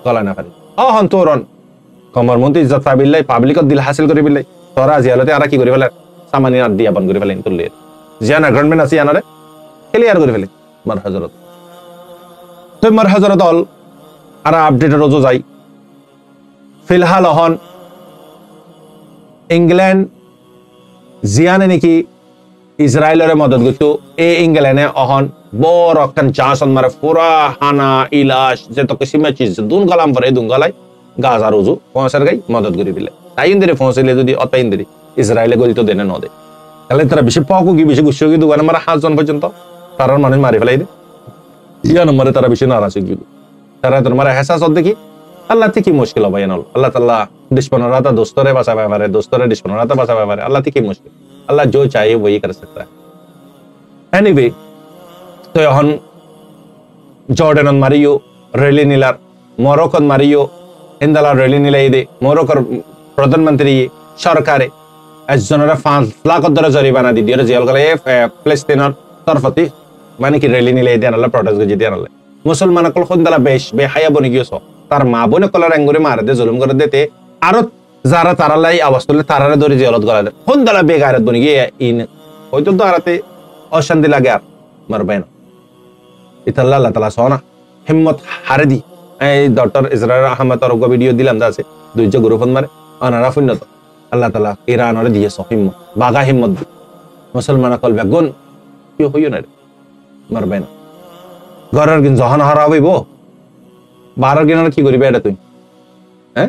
গলা না পারি অহন তোরন কমর মন্ত্রী ইজ্জত পাবিল্লাই পাবলিকত দিল হাসিল করে বিল্লাই তোরা জিয়ালতে আর কি করে ফেলে সামানি আর দিয়া বন করে ফেলেন তুললে জিয়ানা গভর্নমেন্ট আছে আনারে ক্লিয়ার করে ফেলে মার হযরত তো মার হযরত অল আর আপডেট রোজ যাই ফিলহাল অহন ইংল্যান্ড জিয়ানে নাকি ইসরায়েলের মদত করতো এ ইংল্যান্ডে অহন বড় একখান চাষন মারে পুরা হানা ইলাশ যে তো কিসিমে চিজ দুন গলাম পরে দুন গলাই গাজা রোজু পৌঁছার গাই মদত করি বিলে তাই ইন্দিরে পৌঁছাইলে যদি অত ইন্দিরি ইসরায়েলে গলি তো দেনে নদে তাহলে তারা বেশি পাকো কি বেশি গুচ্ছ কি দোকানে মারা হাত জন পর্যন্ত তারার মানুষ মারি ফেলাই দে ইয়া নম্বরে তারা বেশি নারাজ কি তারা তোর মারা হেসা সদ দেখি আল্লাহ থেকে মুশকিল হবে এনল আল্লাহ তাআলা दुश्मनों दोस्तों रे बसा पाए दोस्तों रे दुश्मनों बसा पाए अल्लाह की मुश्किल अल्लाह जो चाहे वही कर सकता है एनीवे तो এখন জর্ডানন মারিও রেলি নিলার মরক্কোন মারিও ইন্দালা রেলি নিলাই দে মরক্কোর প্রধানমন্ত্রী সরকারে একজনের পাঁচ লাখ ধরে জরিমানা দি দিয়ে জেল গলে ফিলিস্তিনের তরফতি মানে কি রেলি নিলাই দেন আল্লাহ প্রটেস্ট গজি দেন আল্লাহ মুসলমান কল খন্দালা বেশ বেহায়া বনি গিয়েছো তার মা বোন কলার আঙ্গুরে মার দে জুলুম করে দিতে আরো যারা তারালাই আওয়াজ তুলে তারারে ধরে জেলত গলা দেন খন্দালা বেগারত বনি গিয়ে ইন হয়তো তো আরাতে অশান্তি লাগে আর মারবে না ইতাল্লাহ আল্লাহ তাআলা সোনা হিম্মত হারে দি এই ডক্টর ইসরায়েল আহমেদ আর ভিডিও দিলাম দাসে দুইটা গ্রুপন মারে আনারা ফুন্নত আল্লাহ তাআলা ইরানরে দিয়ে হিম্মত বাগা হিম্মত মুসলমান কল বেগুন কি হইও না মারবে না ঘরের দিন যখন হারা হইব বারোর দিন কি করিবে এটা তুই হ্যাঁ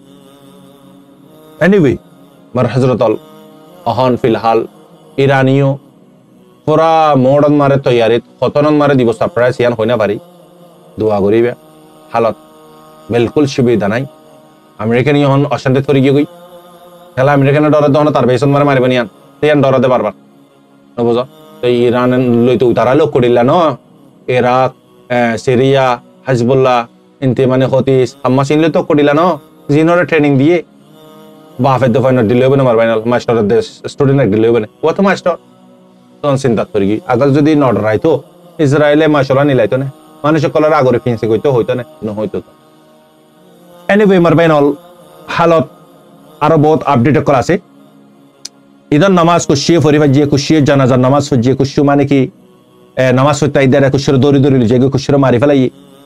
এনিওয়ে মার হযরতল অহন ফিলহাল ইরানিও পুরা মডন মারে তৈয়ারিত খতনন মারে দিব সারপ্রাইজ ইয়ান হইনা পারি দোয়া করিবে হালত বিলকুল সুবিধা নাই আমেরিকান ইহন অশান্তি থরি গিয়ে গই খেলা আমেরিকানের ডরে দহন তার বেসন মারে মারিব নিয়ান তেয়ান ডরাতে পারবার বুঝ তো ইরান লইতে তারা লোক করিলা ন ইরাক সিরিয়া হিজবুল্লাহ ইনতে মানে হতিস হামাস ইনলে তো করিলা ন জিনরে ট্রেনিং দিয়ে বাফে দফাইন দিলে হবে না মারবাইন মাস্টার দেশ স্টুডেন্ট দিলে হবে না ও তো মাস্টার তখন চিন্তা করি আগর যদি নট রাইতো ইসরায়েলে মাশাআল্লাহ নিলাইতো না মানুষ কলার আগরে ফিনসে কইতো হইতো না ন হইতো এনিওয়ে মারবাইন অল হালত আরো বহুত আপডেট করা আছে ইদান নামাজ কুশিয়ে ফরিফা জিয়ে কুশিয়ে জানাজা নামাজ ফুজিয়ে কুশু মানে কি নামাজ ফুজতে ইদারে কুশির দৌড়ি দৌড়ি যে কুশির মারি ফেলাই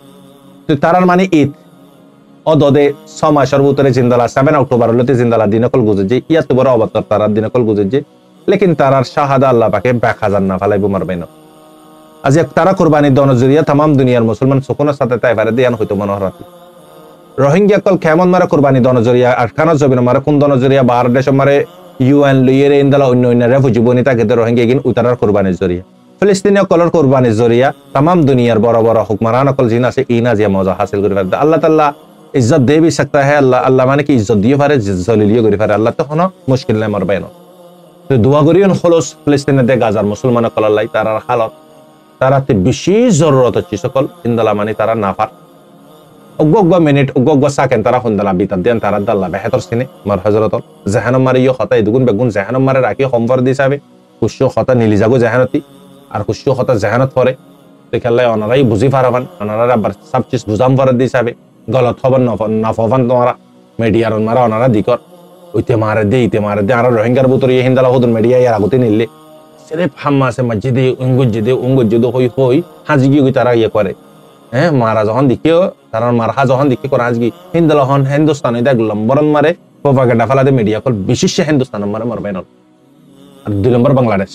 তো তারার মানে ঈদ ও দদে ছ মাসের ভিতরে জিন্দালা সেভেন অক্টোবর হলতে জিন্দালা দিনকল গুজে যে ইয়াত বড় অবতার তারার দিনকল গুজে যে লেকিন তারার শাহাদা আল্লাহ পাকে ব্যাক হাজার না ফালাই বুমার বাইন আজ এক তারা কোরবানির দন জরিয়া তাম দুনিয়ার মুসলমান সকনের সাথে তাইফারে দিয়ান হইতো মনোহরাতি রোহিঙ্গা কল কেমন মারে কোরবানি দন জরিয়া আটখানা জবিন মারে কোন দন জরিয়া বাহার দেশ মারে ইউএন লইয়ের ইন্দালা অন্য অন্য রেফিউজি বনিতা খেতে রোহিঙ্গা গিন উতারার কোরবানির জরিয়া ফিলিস্তিনীয় কলর কোরবানির জরিয়া তাম দুনিয়ার বড় বড় হুকমারান কল জিন আছে ইনা জিয়া মজা হাসিল করে ফেলে আল্লাহ তাআলা इज्जत दे भी सकता है अल्लाह अल्लाह माने की इज्जत दिए फारे जलीलियो करी फारे अल्लाह तो हनो मुश्किल नहीं मर बैनो तो दुआ करियन खलस फिलिस्तीन दे गाजार मुसलमान कललाई तारार हालत ताराते विशेष जरूरत अछि सकल इंदला माने तारा नाफार उगगग मिनिट उगगग सेकेंड तारा हुंदला बिता देन तारा दल्ला बेहतर सिने मर हजरत जहानम मारे यो खता दुगुन बेगुन जहानम मारे राखी खमफर दिसाबे कुशो खता निली जागो जहानती আর কুশো খতা জাহানত পরে তো খেলাই অনারাই বুঝি পারবান অনারা আবার সব চিজ বুঝাম পরে দিসাবে গলত খবর নফান তোমারা মিডিয়ার মারা ওনারা দিকর ওইতে মারে দে ইতে মারে দে আর রোহিঙ্গার ভিতরে হিন্দালা হুদুর মিডিয়া ইয়ার আগতে নিলে সেরে হাম্মাসে মসজিদে উঙ্গুজিদে উঙ্গুজিদে হই হই হাজি গি তারা ইয়ে করে হ্যাঁ মারা যখন দিকেও তারা মারহা যখন দিকে করে আজকে হিন্দালা হন হিন্দুস্তানে দেখ লম্বরন মারে প্রোপাগান্ডা ফেলাতে মিডিয়া কল বিশেষ হিন্দুস্তান মারে মারবে না আর দুই নম্বর বাংলাদেশ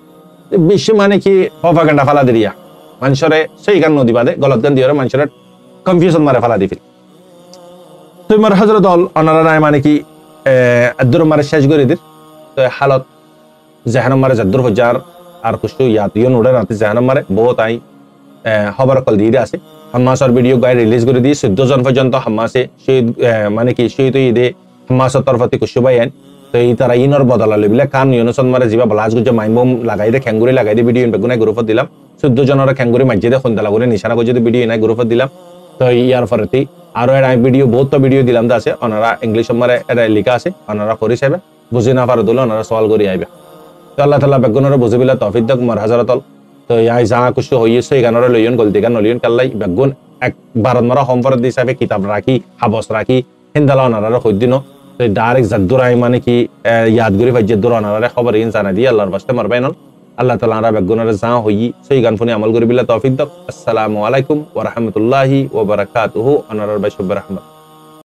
বেশি মানে কি প্রোপাগান্ডা ফেলা দিয়া মানুষরে সেই গান নদী বাদে গলত গান দিয়ে মানুষের কনফিউশন মারে ফেলা দিফিল তো মার হযরত অল অনারা নাই মানে কি আদুর মারে শেষ করে দির তো হালত জাহান মারে জাদুর হাজার আর কুশু ইয়াত ইয়ন উড়ে রাতে জাহান মারে বহুত আই খবর কল দিয়ে আছে হামাসের ভিডিও গাই রিলিজ করে দিয়ে চৌদ্দ জন পর্যন্ত হামাসে শহীদ মানে কি শহীদ ঈদে হামাসের তরফতে কুশু বাইন তো এই তারা ইনর বদলা লইবিলে কান ইউনুসন মারে জিবা ব্লাজ গুজে মাইমবম লাগাই দে খেঙ্গুরি লাগাই দে ভিডিও বেগুনাই গ্রুপত দিলাম চৌদ্দ জনের খেঙ্গুরি মসজিদে খুন্দালা করে নিশানা করে যদি ভিডিও নাই গ্রুপত দিলাম তো ইয়ার ফরতি আরো এর ভিডিও বহুত ভিডিও দিলাম দা আছে ওনারা ইংলিশ মারে এটা লেখা আছে ওনারা করে চাইবে বুঝি না পারে দিলে ওনারা সওয়াল করে আইবে তো আল্লাহ তাআলা বেগুনরে বুঝিবিলা তৌফিক দাক মার হযরতল তো ইয়াই যা কিছু হইছে এখানরে লইয়ন গলতি গান লইয়ন কাল্লাই বেগুন এক বারত মারা হোমফরদ হিসাবে কিতাব রাখি হাবস রাখি হিন্দালা অনারা হইদিন ডাইরেক্ট জাদ্দুরাই মানে কি ইয়াদগুরি ভাই জাদ্দুর অনারা খবর ইন জানা দিয়ে আল্লাহর বাস্তে মারবেন আল্লাহ তাআলা আরা বেগুনারে যা হই সেই গান ফুনি আমল করি বিল্লাহ তৌফিক দাও। আসসালামু আলাইকুম ওয়া রাহমাতুল্লাহি ওয়া বারাকাতুহু। অনারার ভাই শুভ রহমত।